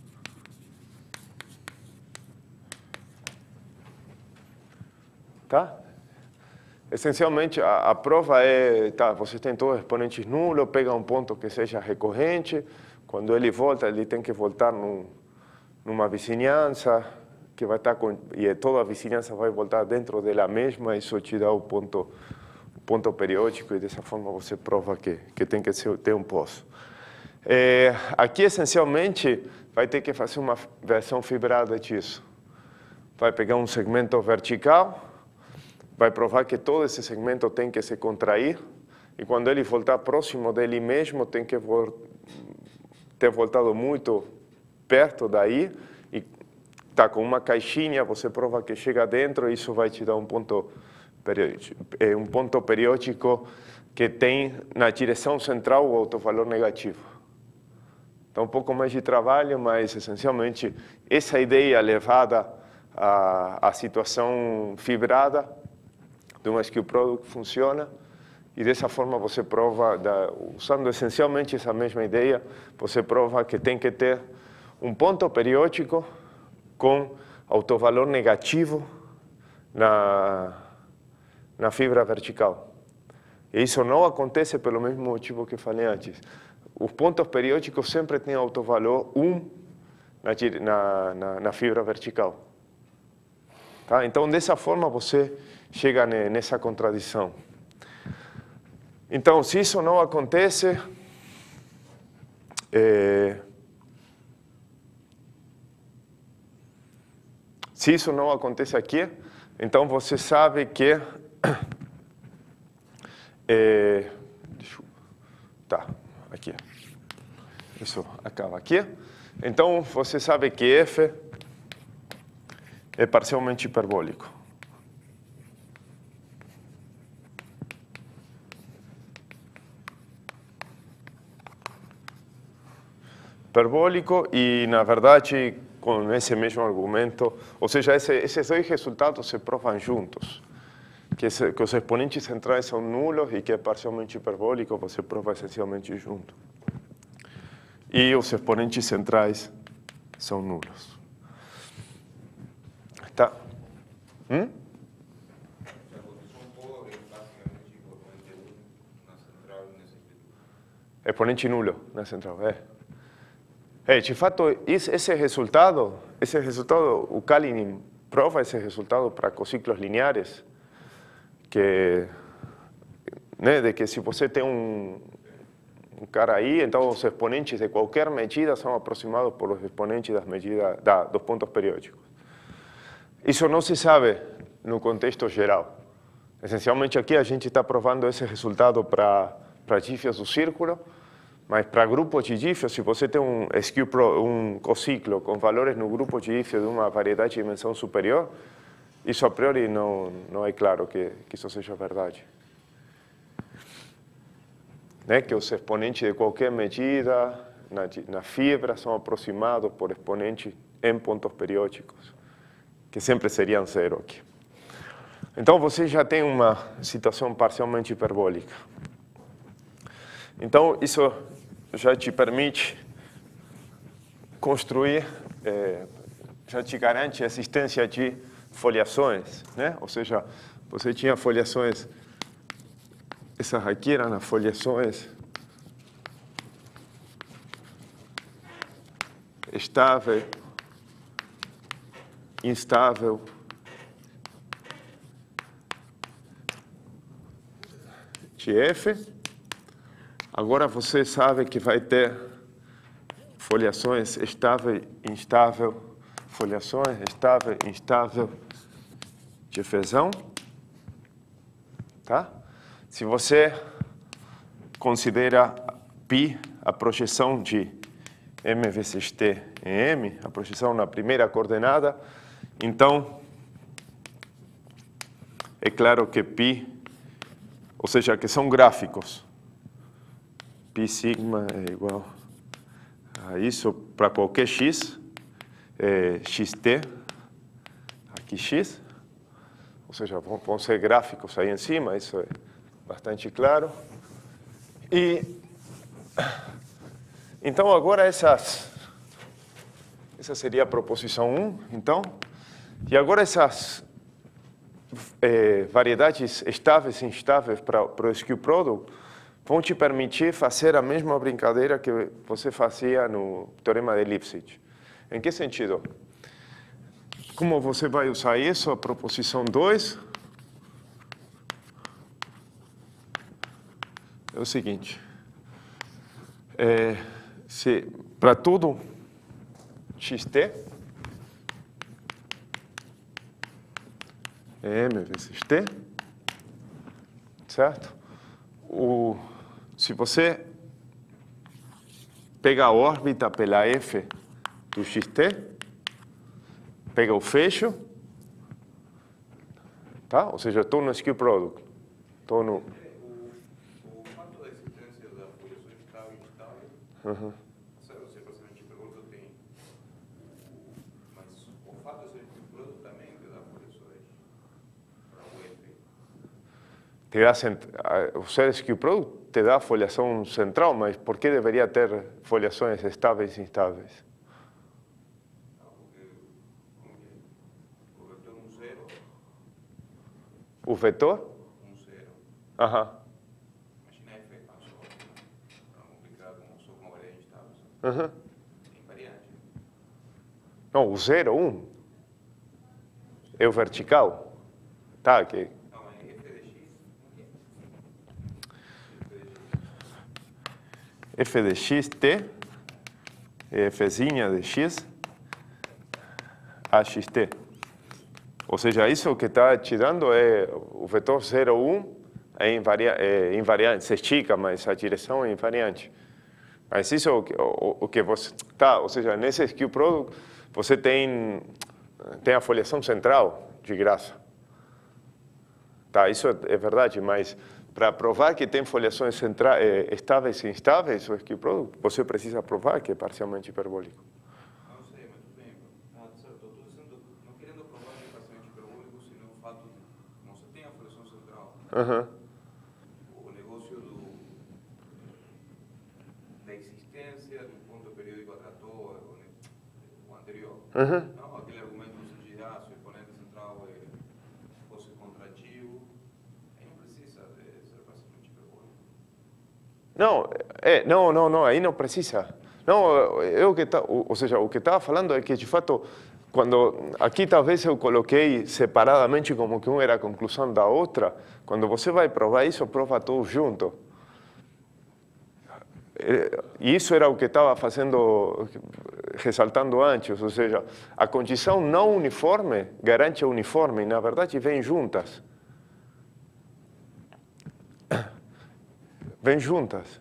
Tá? Essencialmente, a, a prova é, tá, você tem todos os exponentes nulos, pega um ponto que seja recorrente, quando ele volta, ele tem que voltar num, numa vizinhança, que vai estar com, e toda a vizinhança vai voltar dentro dela mesma, isso te dá o ponto, o ponto periódico e dessa forma você prova que, que tem que ser, ter um poço. É, aqui, essencialmente, vai ter que fazer uma versão fibrada disso. Vai pegar um segmento vertical, vai provar que todo esse segmento tem que se contrair, e quando ele voltar próximo dele mesmo, tem que ter voltado muito perto daí, e tá com uma caixinha, você prova que chega dentro, e isso vai te dar um ponto periódico, é um ponto periódico que tem na direção central o autovalor negativo. Então, um pouco mais de trabalho, mas essencialmente essa ideia levada à, à situação fibrada de um S Q Product funciona, e dessa forma você prova, da, usando essencialmente essa mesma ideia, você prova que tem que ter um ponto periódico com autovalor negativo na, na fibra vertical. E isso não acontece pelo mesmo motivo que falei antes. Os pontos periódicos sempre têm autovalor um na, na, na fibra vertical. Tá? Então, dessa forma, você chega nessa contradição. Então, se isso não acontece, é, se isso não acontece aqui, então você sabe que é, deixa eu, tá, aqui. Isso acaba aqui. Então, você sabe que F é parcialmente hiperbólico. Hiperbólico e, na verdade, com esse mesmo argumento, ou seja, esse, esses dois resultados se provam juntos. Que, esse, que os exponentes centrais são nulos e que é parcialmente hiperbólico, você prova essencialmente junto. E os exponentes centrais são nulos. Tá? Hum? Exponente nulo na central, é. É, de fato, esse resultado, esse resultado, o Kalinin prova esse resultado para ciclos lineares, que, né, de que se você tem um, um cara aí, então os exponentes de qualquer medida são aproximados por os exponentes das medidas da, dos pontos periódicos. Isso não se sabe no contexto geral. Essencialmente aqui a gente está provando esse resultado para para dífios do círculo, mas para grupos de dífios, se você tem um, um cociclo com valores no grupo de dífios de uma variedade de dimensão superior, isso a priori não, não é claro que, que isso seja verdade. Né? Que os exponentes de qualquer medida na, na fibra são aproximados por exponentes em pontos periódicos, que sempre seriam zero aqui. Então você já tem uma situação parcialmente hiperbólica. Então isso já te permite construir, é, já te garante a existência de foliações, né? Ou seja, você tinha foliações, essas aqui eram as foliações estável, instável, de F. Agora você sabe que vai ter foliações estável, instável, foliações estável, instável de fusão, tá? Se você considera π a projeção de m vezes t em m, a projeção na primeira coordenada, então é claro que π, ou seja, que são gráficos. Π sigma é igual a isso para qualquer x, é xt, aqui x, ou seja, vão ser gráficos aí em cima, isso é bastante claro. E então agora essas, essa seria a proposição um, então, e agora essas é, variedades estáveis e instáveis para, para o S Q Product vão te permitir fazer a mesma brincadeira que você fazia no Teorema de Lipschitz. Em que sentido? como você vai usar isso? A proposição dois é o seguinte. É, se para tudo xt é m vezes t, certo? O, se você pega a órbita pela f do xt, pega o fecho, tá? Ou seja, estou no skew product, estou no... O fato da existência da foliação estável e instável, Uhum. você praticamente pegou o que eu tenho. Mas o fato de ser skew product também te dá foliações para o F. Te dá cent... O ser skew product te dá foliação central, mas por que deveria ter foliações estáveis e instáveis? O vetor? Um zero. Aham. Imagina F passou para multiplicar com só com uma variante estável. Uhum. Invariante. Não, o zero, um. É o vertical. Tá, que... Não, mas F de X. F de x, t, é Fzinha de x, a xt. Ou seja, isso que está te dando é o vetor zero, um, é, invaria, é invariante, se estica, mas a direção é invariante. Mas isso é o que, o, o que você... Tá, ou seja, nesse skew product, você tem, tem a foliação central, de graça. Tá, isso é, é verdade, mas para provar que tem foliações centra, é, estáveis e instáveis, o skew product, você precisa provar que é parcialmente hiperbólico. Não sei, mas tudo bem. Ah, certo. Eu estou dizendo, não querendo provar que é parcialmente hiperbólico, senão o fato de que não se tem a foliação central. Uhum. O negócio do, da existência do ponto periódico atrator, o anterior. Uhum. Não, aquele argumento de ah, se o exponente central é, fosse contrativo, aí não precisa de ser parcialmente hiperbólico. Não, é, não, não, não, aí não precisa. Não, eu que tá, ou seja, o que estava falando é que, de fato, quando aqui talvez eu coloquei separadamente como que um era a conclusão da outra, quando você vai provar isso, prova tudo junto. E isso era o que estava fazendo, ressaltando antes, ou seja, a condição não uniforme garante a uniforme, e na verdade vêm juntas. Vêm juntas.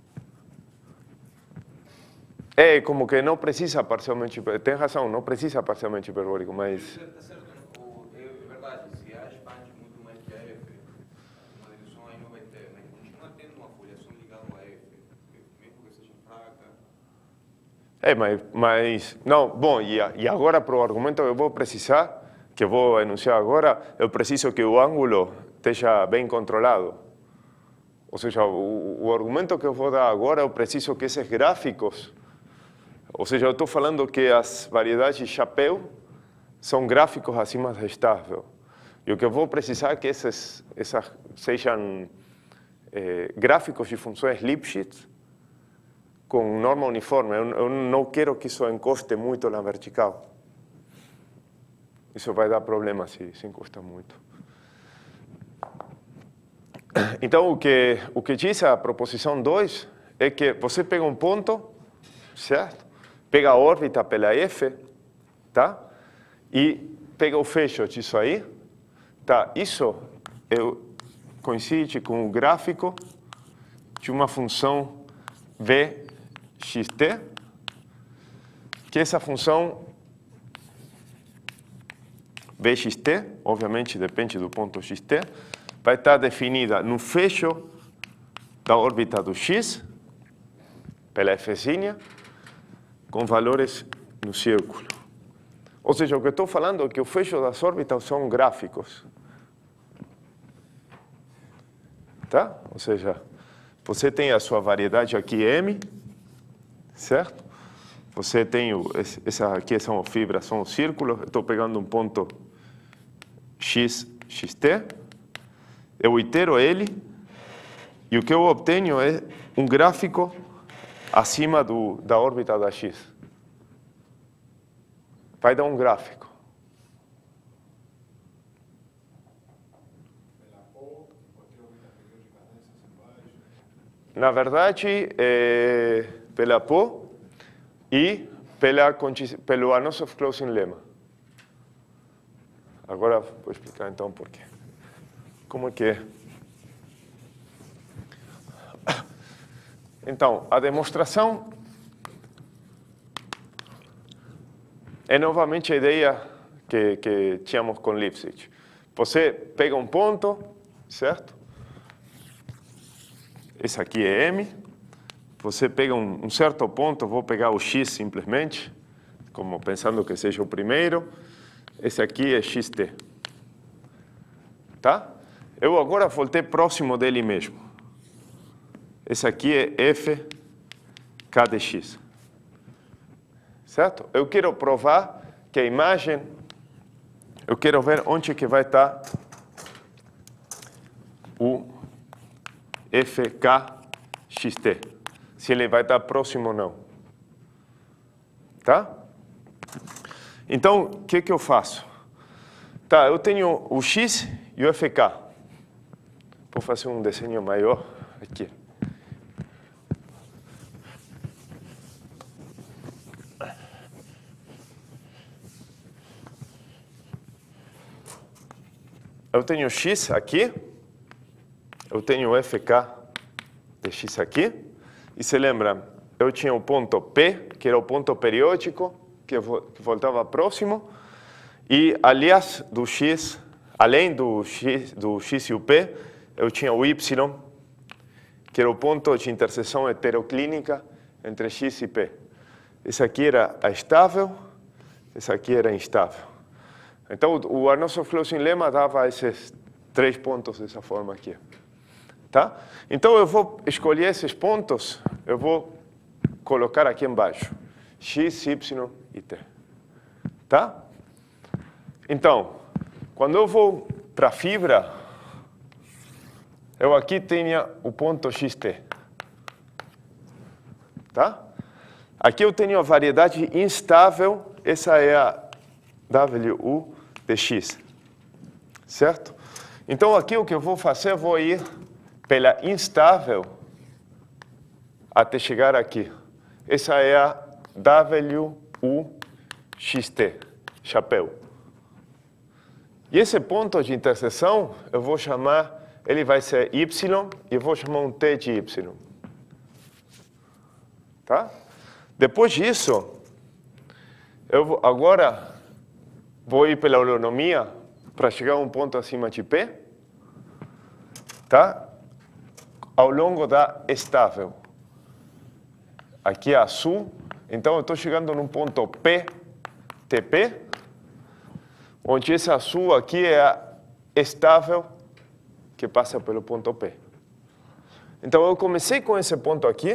É como que não precisa parcialmente, tem razão, não precisa parcialmente hiperbólico, mas... Está certo, é verdade, se A expande muito mais que a F, uma direção aí não vai ter, mas continua tendo uma foliação ligada a F, mesmo que seja fraca. É, mas, mas não, bom, e, e agora para o argumento eu vou precisar, que eu vou enunciar agora, eu preciso que o ângulo esteja bem controlado. Ou seja, o, o argumento que eu vou dar agora, eu preciso que esses gráficos, ou seja, eu estou falando que as variedades de chapéu são gráficos acima da estável. E o que eu vou precisar é que esses, essas sejam eh, gráficos de funções Lipschitz com norma uniforme. Eu, eu não quero que isso encoste muito na vertical. Isso vai dar problema se, se encostar muito. Então, o que, o que diz a proposição dois é que você pega um ponto, certo? Pega a órbita pela F, tá? E pega o fecho disso aí, tá? Isso é, coincide com o gráfico de uma função vxt, que essa função vxt, obviamente depende do ponto xt, vai estar definida no fecho da órbita do x, pela Fzinha, com valores no círculo. Ou seja, o que eu estou falando é que o fecho das órbitas são gráficos. Tá? Ou seja, você tem a sua variedade aqui M, certo? Você tem, o, essa aqui são fibras, são os círculos. Estou pegando um ponto x, xt. Eu itero ele e o que eu obtenho é um gráfico acima do, da órbita da x. Vai dar um gráfico. na verdade, é pela P e pela, pelo Anosov Closing Lemma. Agora vou explicar então por quê. Como é que é? Então, a demonstração é novamente a ideia que, que tínhamos com Lipschitz. Você pega um ponto, certo? Esse aqui é M. Você pega um, um certo ponto, vou pegar o X simplesmente, como pensando que seja o primeiro. Esse aqui é X T. Tá? Eu agora voltei próximo dele mesmo. Esse aqui é F K de X. Certo? Eu quero provar que a imagem, eu quero ver onde que vai estar o F K X T. Se ele vai estar próximo ou não. Tá? Então, o que que eu faço? Tá, eu tenho o X e o F K. Vou fazer um desenho maior aqui. Eu tenho X aqui, eu tenho F K de X aqui, e se lembra, eu tinha o ponto P, que era o ponto periódico, que voltava próximo, e aliás do X, além do X, do X e o P, eu tinha o Y, que era o ponto de interseção heteroclínica entre X e P. Esse aqui era a estável, esse aqui era instável. Então, o Anosov Closing Lemma dava esses três pontos dessa forma aqui. Tá? Então, eu vou escolher esses pontos, eu vou colocar aqui embaixo. X, Y e T. Tá? Então, quando eu vou para a fibra, eu aqui tenho o ponto X T. Tá? Aqui eu tenho a variedade instável, essa é a W U de X. Certo? Então, aqui o que eu vou fazer, eu vou ir pela instável até chegar aqui. Essa é a W U X T, chapéu. E esse ponto de interseção, eu vou chamar, ele vai ser Y, e eu vou chamar um T de Y. Tá? Depois disso, eu vou, agora vou ir pela holonomia para chegar a um ponto acima de P, tá? Ao longo da estável. Aqui é azul, então eu estou chegando num ponto P, T P, onde esse azul aqui é a estável que passa pelo ponto P. Então eu comecei com esse ponto aqui,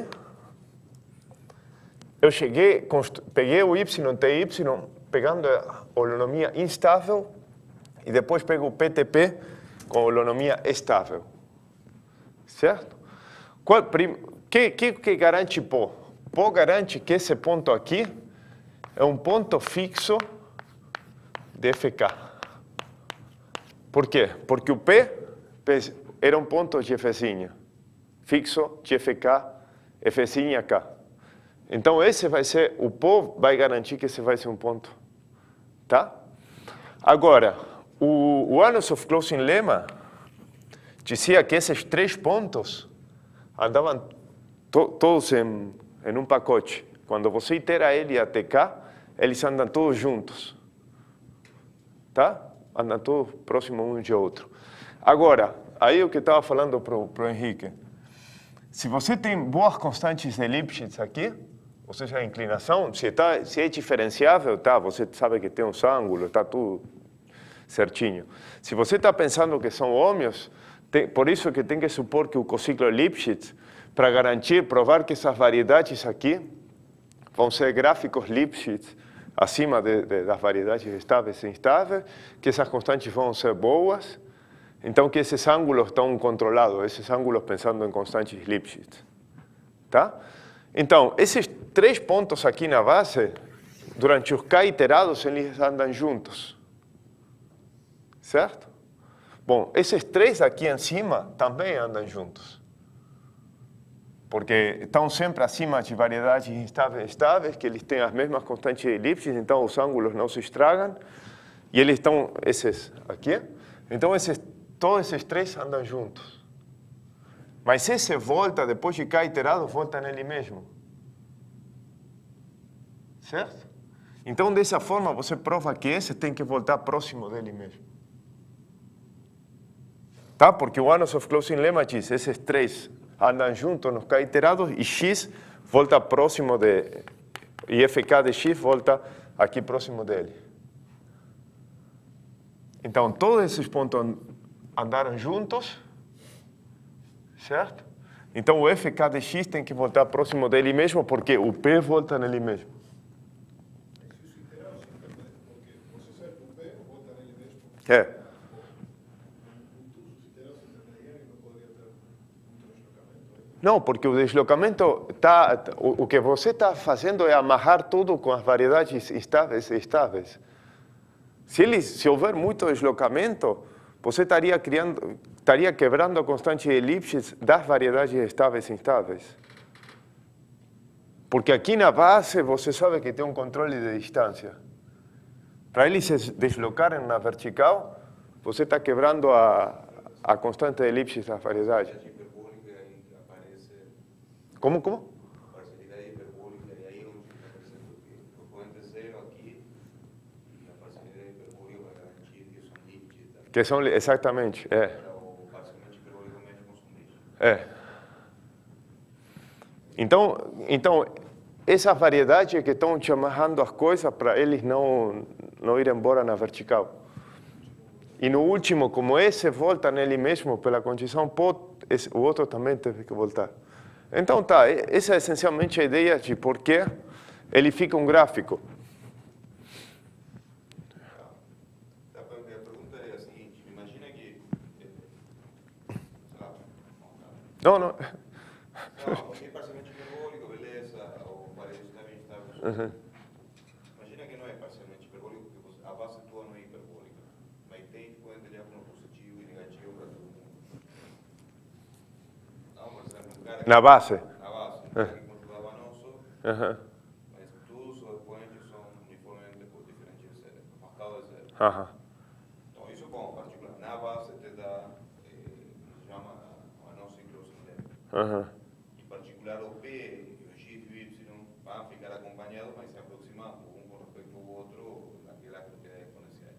eu cheguei, peguei o Y, T Y, pegando a holonomia instável, e depois pego o P T P com a holonomia estável. Certo? O que, que, que garante P O? P O garante que esse ponto aqui é um ponto fixo de F K. Por quê? Porque o P era um ponto de F'zinha, fixo de F K, F'zinha K. Então, esse vai ser, o P O vai garantir que esse vai ser um ponto. Tá? Agora, o, o Anosov Closing Lemma dizia que esses três pontos andavam to, todos em, em um pacote. Quando você itera ele até cá, eles andam todos juntos. Tá? Andam todos próximos um de outro. Agora, aí o que eu estava falando para o Henrique. Se você tem boas constantes de Lipschitz aqui, ou seja, a inclinação, se, tá, se é diferenciável, tá, você sabe que tem uns ângulos, está tudo certinho. Se você está pensando que são ômeos, tem, por isso que tem que supor que o cociclo é Lipschitz, para garantir, provar que essas variedades aqui vão ser gráficos Lipschitz acima de, de, das variedades estáveis e instáveis, que essas constantes vão ser boas, então que esses ângulos estão controlados, esses ângulos pensando em constantes Lipschitz. Tá? Então, esses três pontos aqui na base, durante os K iterados, eles andam juntos. Certo? Bom, esses três aqui em cima também andam juntos. porque estão sempre acima de variedades instáveis e estáveis, que eles têm as mesmas constantes de elipses, então os ângulos não se estragam, e eles estão, esses aqui, então esses, todos esses três andam juntos. Mas esse volta, depois de cada iterado, volta nele mesmo. Certo? Então, dessa forma, você prova que esse tem que voltar próximo dele mesmo. Tá? Porque o annus of closing lemma diz, esses três andam juntos nos k iterados e x volta próximo de... e F K de x volta aqui próximo dele. Então, todos esses pontos andaram juntos, certo? Então, o F K de x tem que voltar próximo dele mesmo, porque o P volta nele mesmo. É. Não, porque o deslocamento tá, o, o que você está fazendo é amarrar tudo com as variedades estáveis e estáveis. Se, ele, se houver muito deslocamento, você estaria criando, estaria quebrando a constante de elipses das variedades estáveis e instáveis. Porque aqui na base você sabe que tem um controle de distância. Para eles se deslocarem na vertical, você está quebrando a, a constante de elipses das variedades. Como, como? A parcialidade hiperbólica, e aí onde está aparecendo que o expoente zero aqui, e a parcialidade hiperbólica vai garantir que são líquidas. Que são, exatamente, é. O parcialmente hiperbólico mesmo são líquidas. É. Então, então, essas variedades que estão te amarrando as coisas para eles não, não irem embora na vertical. E no último, como esse volta nele mesmo pela condição, esse, o outro também teve que voltar. Então, tá, essa é essencialmente a ideia de por que ele fica um gráfico. A pergunta é a seguinte, imagina que... Não, não. Não, tem parcialmente hiperbólico, beleza, ou variedades estáveis instáveis. Uhum. Imagina que não é parcialmente hiperbólico, porque a base tua não é hiperbólica, mas tem expoente diácono positivo e negativo para todo mundo. Não, por exemplo, um cara... Na base? Na base, um cara que controlava nosso, Uhum. mas todos os expoentes são uniformemente diferentes de zero, afastados de zero. Uhum. Então, isso bom, particular. Na base te dá, eh, se chama a nossa closing lemma. Uhum. Em particular, o P e o X e o Y vão ficar acompanhados, mas se aproximando um com respeito ao outro naquelas propriedades exponenciais.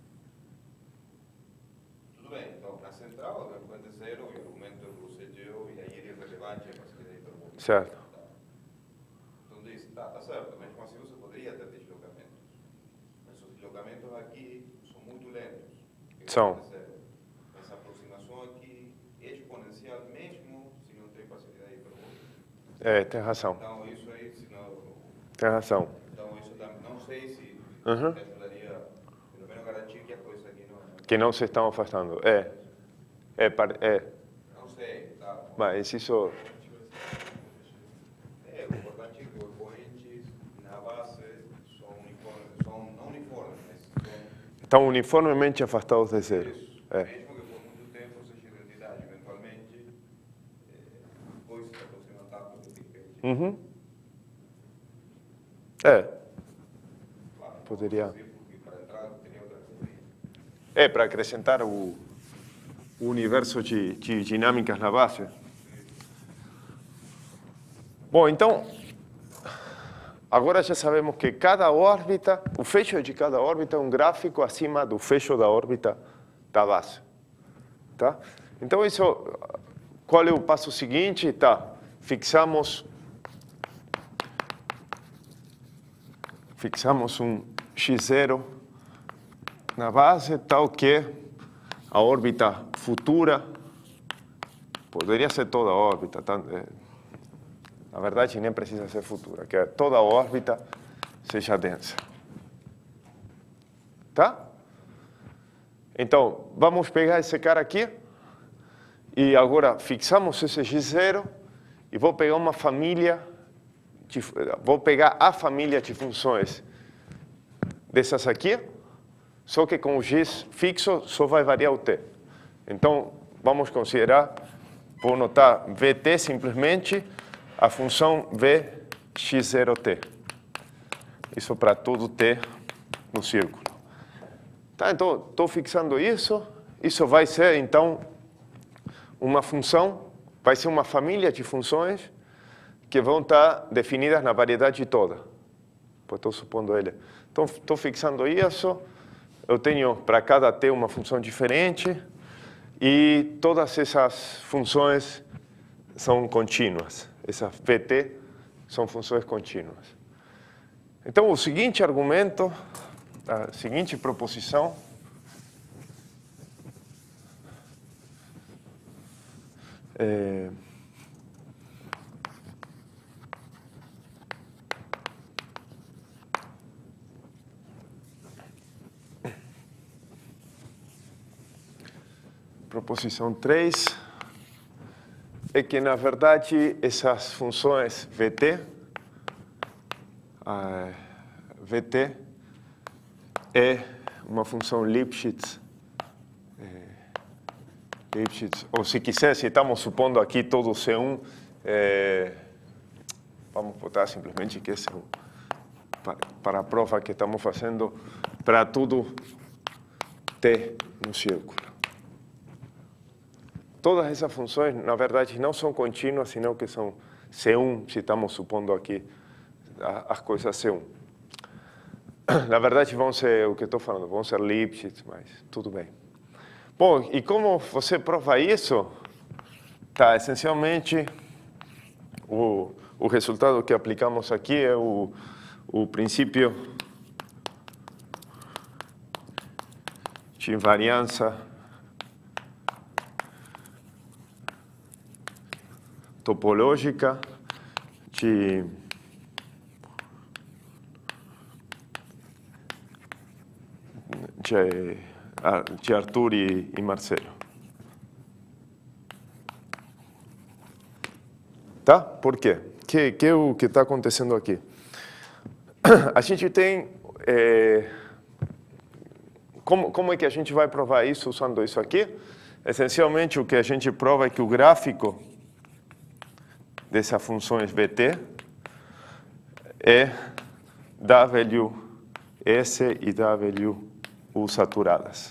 Tudo bem, então, na central, o expoente zero, o argumento é o C G O, e aí ele é relevante a parcialidade hiperbólica. Certo. Tá. Então, diz, tá, tá certo, mesmo assim você poderia ter deslocamentos. Mas os deslocamentos aqui são muito lentos. São. Essa aproximação aqui é exponencial mesmo se não tem parcialidade hiperbólica. É, tem razão. Então, isso aí, se não... Tem razão. Então, isso também, não sei se Uhum. me ajudaria, pelo menos, garantir que a coisa aqui não... Que não se estão afastando. É. É, par- é. Não sei, tá? Mas isso... É, o importante é que os expoentes na base são uniformes, são não uniformes, mas são... Estão uniformemente afastados de zero. Isso. É. Mesmo que por muito tempo seja identidade, eventualmente, eh, depois se aproximam tanto do que... Uhum. É. Claro, Poderia. porque para entrar teria outra coisa. É, para acrescentar o, o universo de, de dinâmicas na base. Bom, então, agora já sabemos que cada órbita, o fecho de cada órbita é um gráfico acima do fecho da órbita da base. Tá? Então, isso, qual é o passo seguinte? Tá, fixamos, fixamos um x zero na base, tal que a órbita futura, poderia ser toda a órbita, tá? Na verdade, nem precisa ser futura, que toda a órbita seja densa. Tá? Então, vamos pegar esse cara aqui, e agora fixamos esse x zero, e vou pegar uma família, de, vou pegar a família de funções dessas aqui, só que com o x fixo só vai variar o t. Então, vamos considerar vou notar Vt simplesmente a função V x zero t. Isso para todo t no círculo. Tá, então, estou fixando isso. Isso vai ser, então, uma função, vai ser uma família de funções que vão estar definidas na variedade toda. Estou supondo ele. Então, estou fixando isso. Eu tenho para cada t uma função diferente e todas essas funções são contínuas. Essas Vt são funções contínuas. Então, o seguinte argumento, a seguinte proposição, é, proposição três é que, na verdade, essas funções Vt, a Vt é uma função Lipschitz, é, Lipschitz, ou se quiser, se estamos supondo aqui todo C um, é, vamos botar simplesmente que é C um, para, para a prova que estamos fazendo, para tudo T no círculo. Todas essas funções, na verdade, não são contínuas, senão que são C um, se estamos supondo aqui as coisas C um. Na verdade, vão ser, o que estou falando, vão ser Lipschitz, mas tudo bem. Bom, e como você prova isso? Tá, essencialmente, o, o resultado que aplicamos aqui é o, o princípio de invariância topológica de de, de Arthur e, e Marcelo. Tá? Por quê? Que que é o que está acontecendo aqui? A gente tem é, como como é que a gente vai provar isso usando isso aqui? Essencialmente, o que a gente prova é que o gráfico dessas funções Vt é W S e W U saturadas.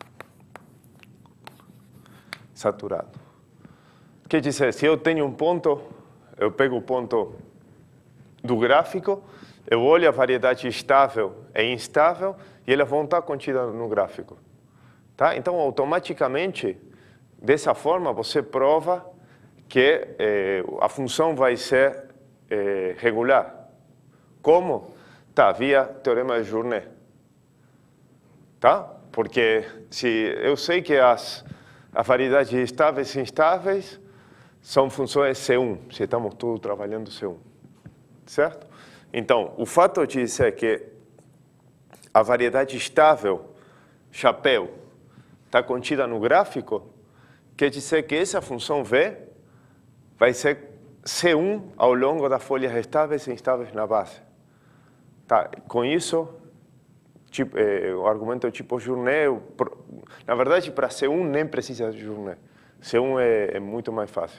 Saturado. Quer dizer, se eu tenho um ponto, eu pego o ponto do gráfico, eu olho a variedade estável e instável e elas vão estar contidas no gráfico. Tá? Então, automaticamente, dessa forma, você prova que eh, a função vai ser eh, regular. Como? Tá, via teorema de Journet. Tá? Porque se eu sei que as, as variedades estáveis e instáveis são funções C um, se estamos todos trabalhando C um. Certo? Então, o fato de dizer que a variedade estável, chapéu, está contida no gráfico, quer dizer que essa função V vai ser C um ao longo das folhas estáveis e instáveis na base. Tá, com isso, tipo, eh, o argumento tipo Journet, na verdade, para C um nem precisa de Journet. C um é, é muito mais fácil.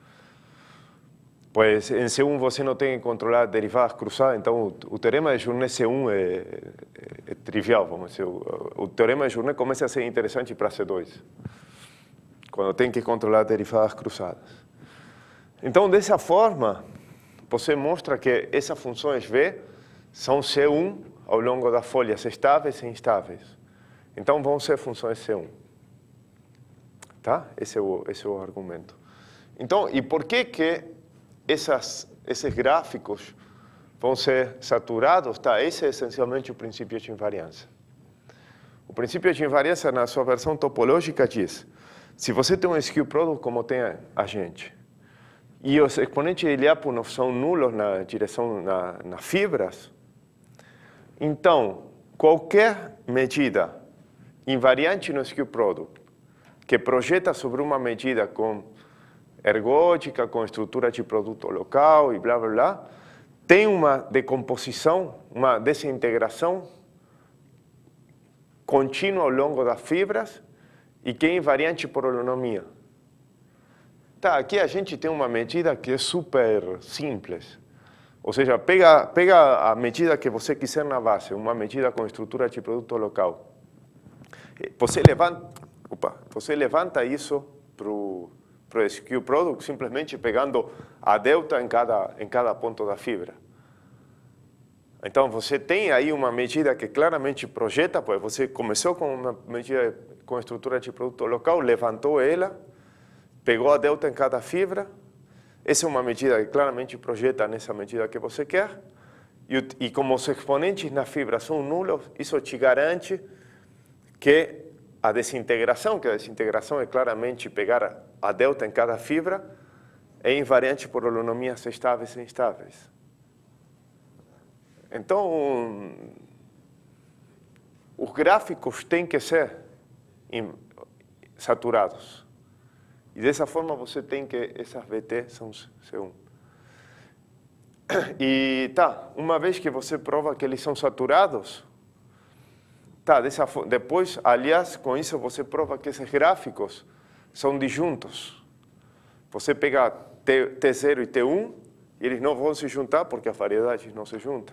Pois em C um você não tem que controlar derivadas cruzadas, então o, o teorema de Journet C um é, é, é trivial, vamos dizer. O, o teorema de Journet começa a ser interessante para C dois, quando tem que controlar derivadas cruzadas. Então, dessa forma, você mostra que essas funções V são C um ao longo das folhas estáveis e instáveis. Então, vão ser funções C um. Tá? Esse é o, esse é o argumento. Então, e por que que essas, esses gráficos vão ser saturados? Tá? Esse é essencialmente o princípio de invariância. O princípio de invariância, na sua versão topológica, diz: se você tem um skew product como tem a gente, e os exponentes de Lyapunov são nulos na direção, na, nas fibras, então, qualquer medida invariante no skew product que projeta sobre uma medida com ergótica, com estrutura de produto local e blá, blá, blá, tem uma decomposição, uma desintegração contínua ao longo das fibras e que é invariante por holonomia. Tá, aqui a gente tem uma medida que é super simples. Ou seja, pega, pega a medida que você quiser na base, uma medida com estrutura de produto local. Você levanta, opa, você levanta isso para o S Q Product simplesmente pegando a delta em cada, em cada ponto da fibra. Então, você tem aí uma medida que claramente projeta, pois você começou com uma medida com estrutura de produto local, levantou ela, pegou a delta em cada fibra. Essa é uma medida que claramente projeta nessa medida que você quer. E, e como os exponentes na fibra são nulos, isso te garante que a desintegração, que a desintegração é claramente pegar a delta em cada fibra, é invariante por holonomias estáveis e instáveis. Então, os gráficos têm que ser saturados. E dessa forma você tem que essas V T são C um. E tá, uma vez que você prova que eles são saturados, tá, dessa, depois, aliás, com isso você prova que esses gráficos são disjuntos. Você pega T zero e T um, e eles não vão se juntar porque as variedades não se juntam.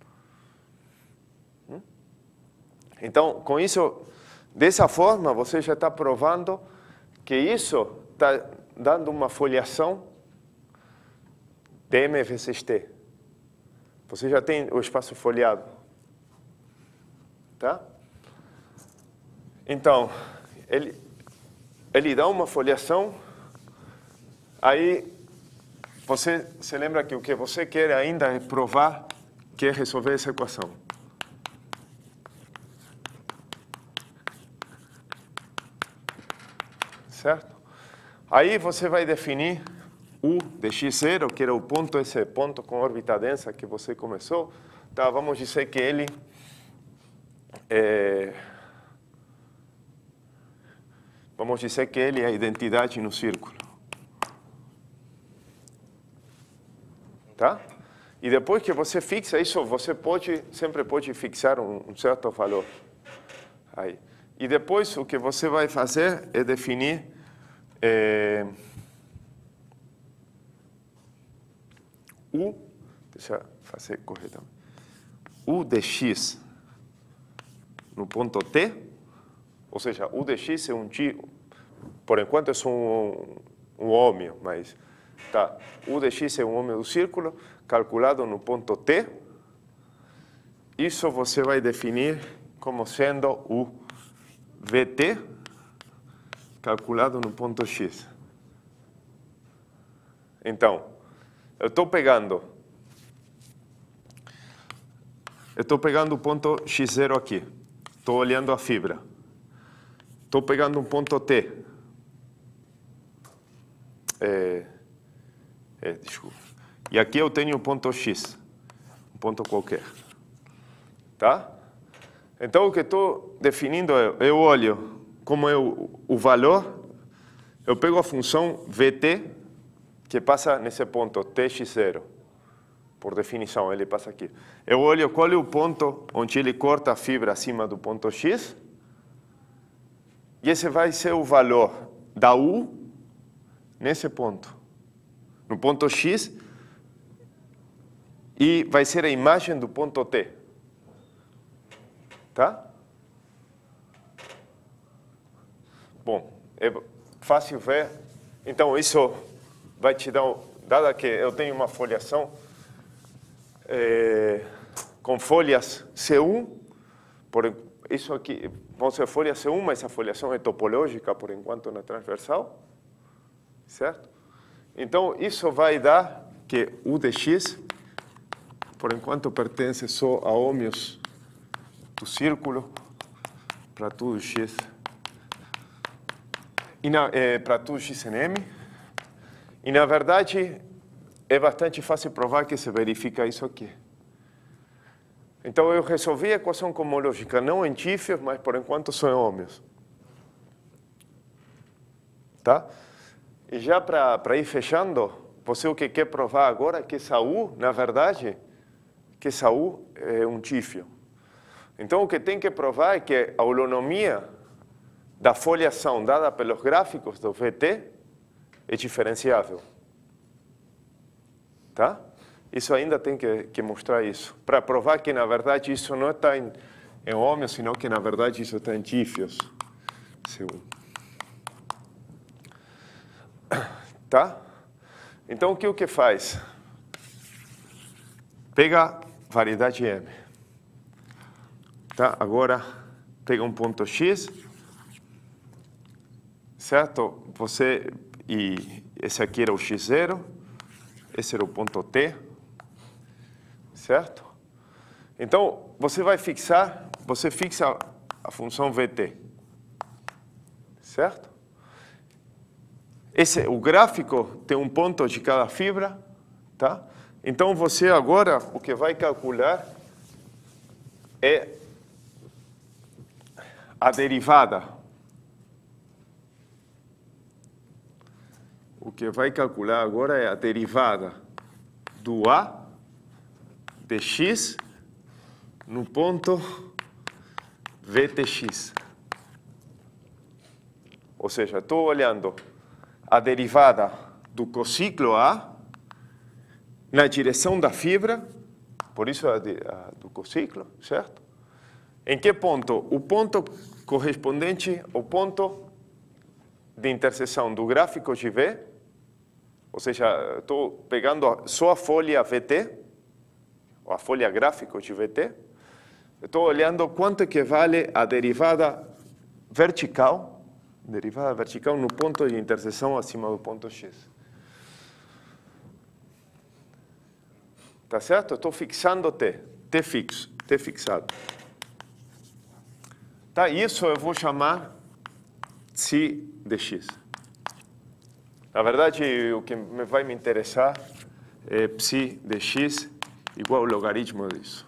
Então, com isso, dessa forma, você já está provando que isso está dando uma foliação de M vezes T. Você já tem o espaço foliado. Tá? Então, ele, ele dá uma foliação, aí você se lembra que o que você quer ainda é provar que é resolver essa equação. Certo? Aí você vai definir U de x zero, que era o ponto, esse ponto com órbita densa que você começou. Tá, vamos dizer que ele é, vamos dizer que ele é a identidade no círculo. Tá? E depois que você fixa isso, você pode, sempre pode fixar um, um certo valor. Aí. E depois o que você vai fazer é definir é, U, deixa eu fazer corretamente, U de x no ponto T, ou seja, U de x é um, por enquanto é um, um ômeo, mas tá, U de x é um ômeo do círculo, calculado no ponto T, isso você vai definir como sendo o V T calculado no ponto X. Então, eu estou pegando, eu estou pegando o ponto x zero aqui, estou olhando a fibra, estou pegando um ponto T, é, é, desculpa, e aqui eu tenho um ponto X, um ponto qualquer, tá? Então, o que estou definindo é, eu olho como é o, o valor, eu pego a função V T, que passa nesse ponto, T x zero. Por definição, ele passa aqui. Eu olho qual é o ponto onde ele corta a fibra acima do ponto X, e esse vai ser o valor da U nesse ponto, no ponto X, e vai ser a imagem do ponto T. Tá? Bom, é fácil ver. Então, isso vai te dar, dada que eu tenho uma foliação é, com folhas C um, por isso aqui vão ser folhas C um, mas a foliação é topológica, por enquanto, na transversal. Certo? Então, isso vai dar que U de x, por enquanto, pertence só a ômeos do círculo para tudo x e é, para tudo x em M, e na verdade é bastante fácil provar que se verifica isso aqui. Então eu resolvi a equação cosmológica não em Diffie, mas por enquanto só em ômeos. Tá? E já para ir fechando, você o que quer provar agora é que essa U, na verdade, que essa U é um Diffie. Então, o que tem que provar é que a holonomia da foliação dada pelos gráficos do V T é diferenciável. Tá? Isso ainda tem que, que mostrar isso, para provar que, na verdade, isso não está em, em ômeo, senão que, na verdade, isso está em dífios. C um. Tá? Então, o que o que faz? Pega variedade M. Tá? Agora, pega um ponto X, certo? Você, e esse aqui era o X zero, esse era o ponto T, certo? Então, você vai fixar, você fixa a função V T, certo? Esse, o gráfico tem um ponto de cada fibra, tá? Então, você agora, o que vai calcular é a derivada. O que vai calcular agora é a derivada do A de x no ponto V T X. Ou seja, estou olhando a derivada do ciclo A na direção da fibra, por isso a, de, a do ciclo, certo? Em que ponto? O ponto correspondente ao ponto de interseção do gráfico de V, ou seja, estou pegando só a folha V T, ou a folha gráfico de V T, estou olhando quanto que vale a derivada vertical, derivada vertical no ponto de interseção acima do ponto X. Tá certo? Estou fixando T, T fixo, T fixado. Tá, isso eu vou chamar psi de x. Na verdade, o que me vai me interessar é psi de x igual ao logaritmo disso.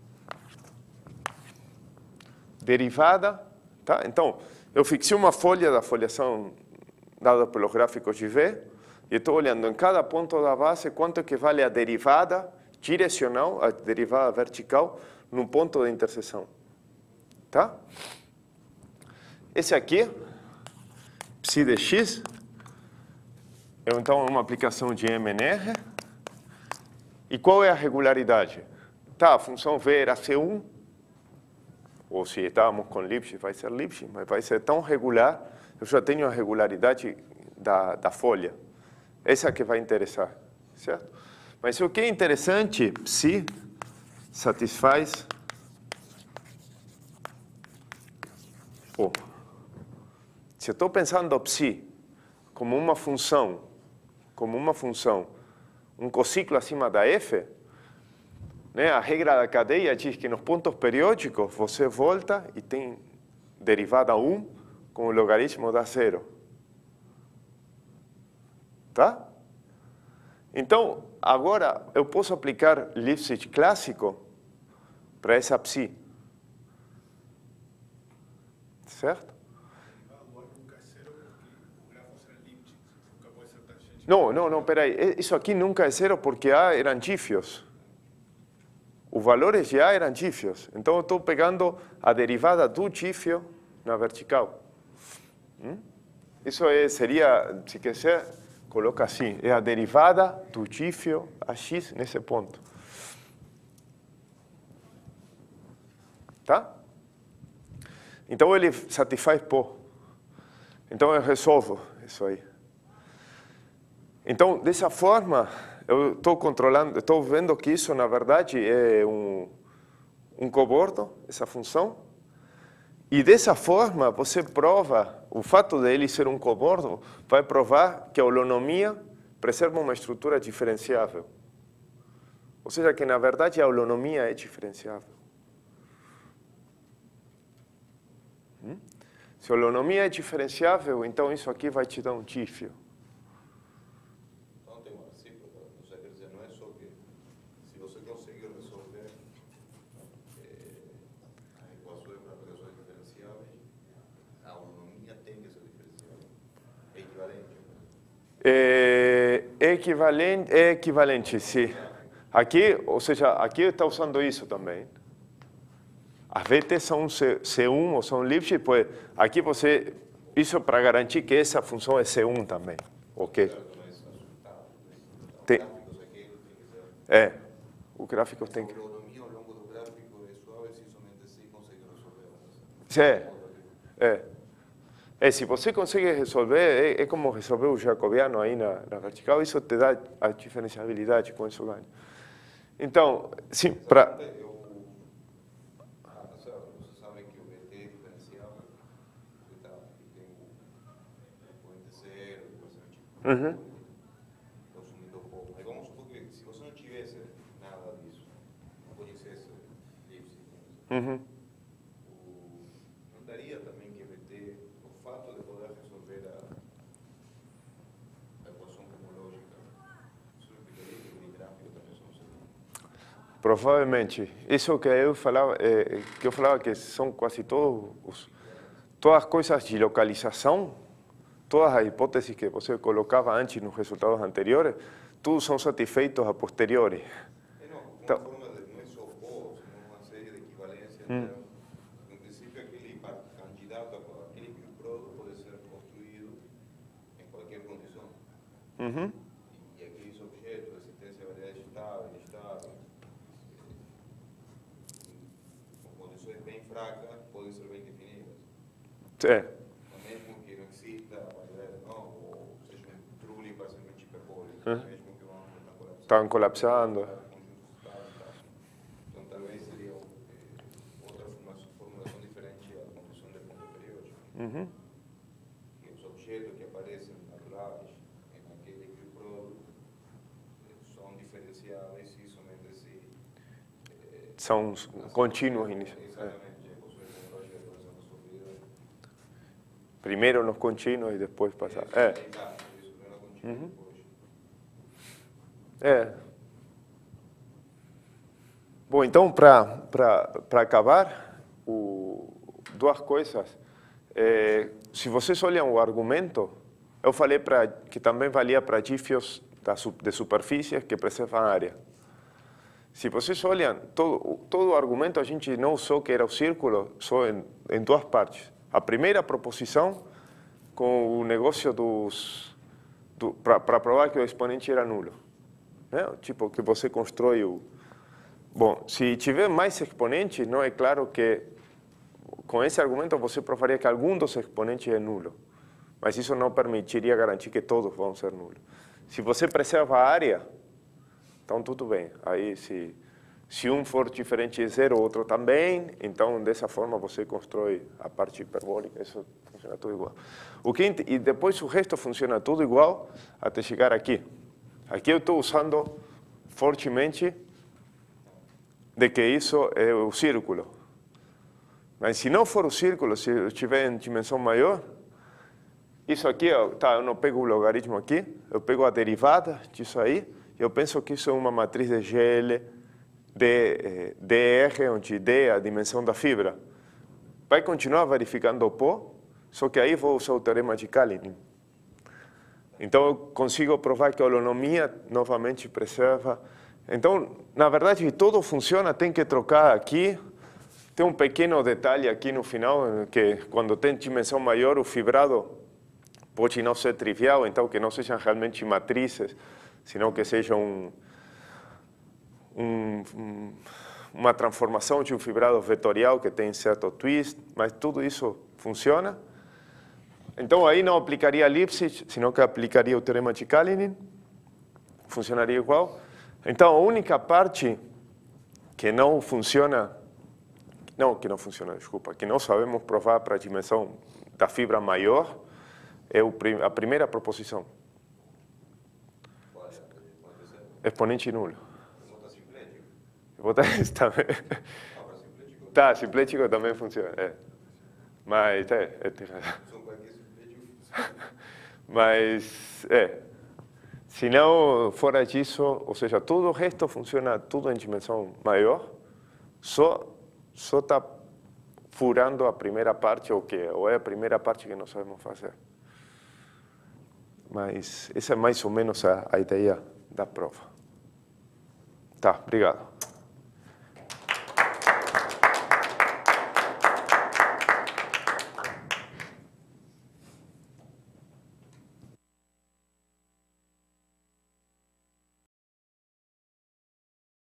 Derivada, tá? Então, eu fixei uma folha da foliação dada pelos gráficos de V e estou olhando em cada ponto da base quanto que vale a derivada direcional, a derivada vertical, num ponto de interseção. Tá? Esse aqui, psi de x, é então uma aplicação de M N R. E qual é a regularidade? Tá, a função V era C um, ou se estávamos com Lipschitz, vai ser Lipschitz, mas vai ser tão regular, eu já tenho a regularidade da, da folha. Essa é que vai interessar, certo? Mas o que é interessante, psi satisfaz o. Se eu estou pensando psi como uma função, como uma função, um ciclo acima da f, né, a regra da cadeia diz que nos pontos periódicos você volta e tem derivada um com o logaritmo da zero. Tá? Então, agora eu posso aplicar Lipschitz clássico para essa psi. Certo? Não, não, não, peraí. Isso aqui nunca é zero porque A eram dífios. Os valores de A eram dífios. Então, eu estou pegando a derivada do dífio na vertical. Hum? Isso é, seria, se quiser, coloca assim, é a derivada do dífio a x nesse ponto. Tá? Então, ele satisfaz pô. Então, eu resolvo isso aí. Então, dessa forma, eu estou controlando, estou vendo que isso, na verdade, é um, um cobordo, essa função. E dessa forma, você prova, o fato dele ser um cobordo, vai provar que a holonomia preserva uma estrutura diferenciável. Ou seja, que, na verdade, a holonomia é diferenciável. Hum? Se a holonomia é diferenciável, então isso aqui vai te dar um dífio. É equivalente, é equivalente, sim. Aqui, ou seja, aqui está usando isso também. As V T são C um ou são Lipschitz, pois aqui você, isso para garantir que essa função é C um também, ou Ok. Mas resultado, né? Tem- Gráficos aqui, tem que ser. É, o gráfico tem que... A autonomia ao longo do gráfico é suave se somente se consegue resolver. É, é. É, se você consegue resolver, é, é como resolver o jacobiano aí na, na vertical, isso te dá a diferenciabilidade, com isso ganha. Então, sim, para... Eu, ah, sabe, você sabe que o V T é diferenciável, que tá, que tem o ponto zero, depois é tipo, Uhum. estou sumindo um pouco. Mas vamos supor que se você não tivesse nada disso, não conhecesse Lipschitz, Uhum. não daria também que V T, o fato de poder resolver a, a equação cosmológica, isso implicaria que o gráfico também são segundo. Provavelmente. Isso que eu falava, é, que eu falava que são quase todos os, todas as coisas de localização, todas as hipóteses que você colocava antes nos resultados anteriores, todos são satisfeitos a posteriori. É, não, uma Então, forma de, não é só O, sino uma série de equivalências. Hum. Então, no princípio, aquele par- candidato, a- aquele produto pode ser construído em qualquer condição. uhum. E aqueles objetos, existência de variedade estável, estável, com condições bem fracas, podem ser bem definidas. É, Mesmo que não exista variedade não, ou seja um trulli parcialmente hiperbólico, Hã? mesmo que vão estar colapsando. estavam colapsando. Então, talvez seria eh, outra forma- formulação diferente à condição de ponto periódico. Uhum. Que os objetos que aparecem naturais em aquele equilíbrio são diferenciáveis se somente se... eh, São contínuos. É. Exatamente, a equação cosmológica pode ser resolvida. Primeiro nos contínuos e depois passar. É. Exato, isso não é contínuo Uhum. depois. É. Bom, então, para acabar, o, duas coisas. É, se vocês olham o argumento, eu falei pra, que também valia para dífios da, de superfícies que preservam a área. Se vocês olham, todo, todo o argumento a gente não usou que era o círculo, só em, em duas partes. A primeira proposição com o negócio dos... Do, para provar que o exponente era nulo. Né? Tipo, que você constrói o... Bom, se tiver mais exponentes, não é claro que com esse argumento você provaria que algum dos exponentes é nulo. Mas isso não permitiria garantir que todos vão ser nulos. Se você preserva a área, então tudo bem. Aí se, se um for diferente de zero, o outro também, então dessa forma você constrói a parte hiperbólica, isso funciona tudo igual. O que, e depois o resto funciona tudo igual até chegar aqui. Aqui eu estou usando fortemente de que isso é o círculo. Mas se não for o círculo, se eu estiver em dimensão maior, isso aqui, tá, eu não pego o logaritmo aqui, eu pego a derivada disso aí, e eu penso que isso é uma matriz de G L de D R, onde D é a dimensão da fibra. Vai continuar verificando o pó, só que aí vou usar o teorema de Kalinin. Então, eu consigo provar que a holonomia novamente preserva. Então, na verdade, tudo funciona, tem que trocar aqui. Tem um pequeno detalhe aqui no final, que quando tem dimensão maior, o fibrado pode não ser trivial, então que não sejam realmente matrizes, senão que seja um, um, um, uma transformação de um fibrado vetorial que tem certo twist, mas tudo isso funciona. Então, aí não aplicaria Lipschitz, senão que aplicaria o teorema de Kalinin, funcionaria igual. Então, a única parte que não funciona, não, que não funciona, desculpa, que não sabemos provar para a dimensão da fibra maior, é o, a primeira proposição. Exponente nulo. Botar isso também. Tá, simplético também funciona, é. Mas, é, é tem razão. Mas, é, se não fora disso, ou seja, todo o resto funciona tudo em dimensão maior, só só está furando a primeira parte, ou, que, ou é a primeira parte que não sabemos fazer. Mas essa é mais ou menos a, a ideia da prova. Tá, obrigado.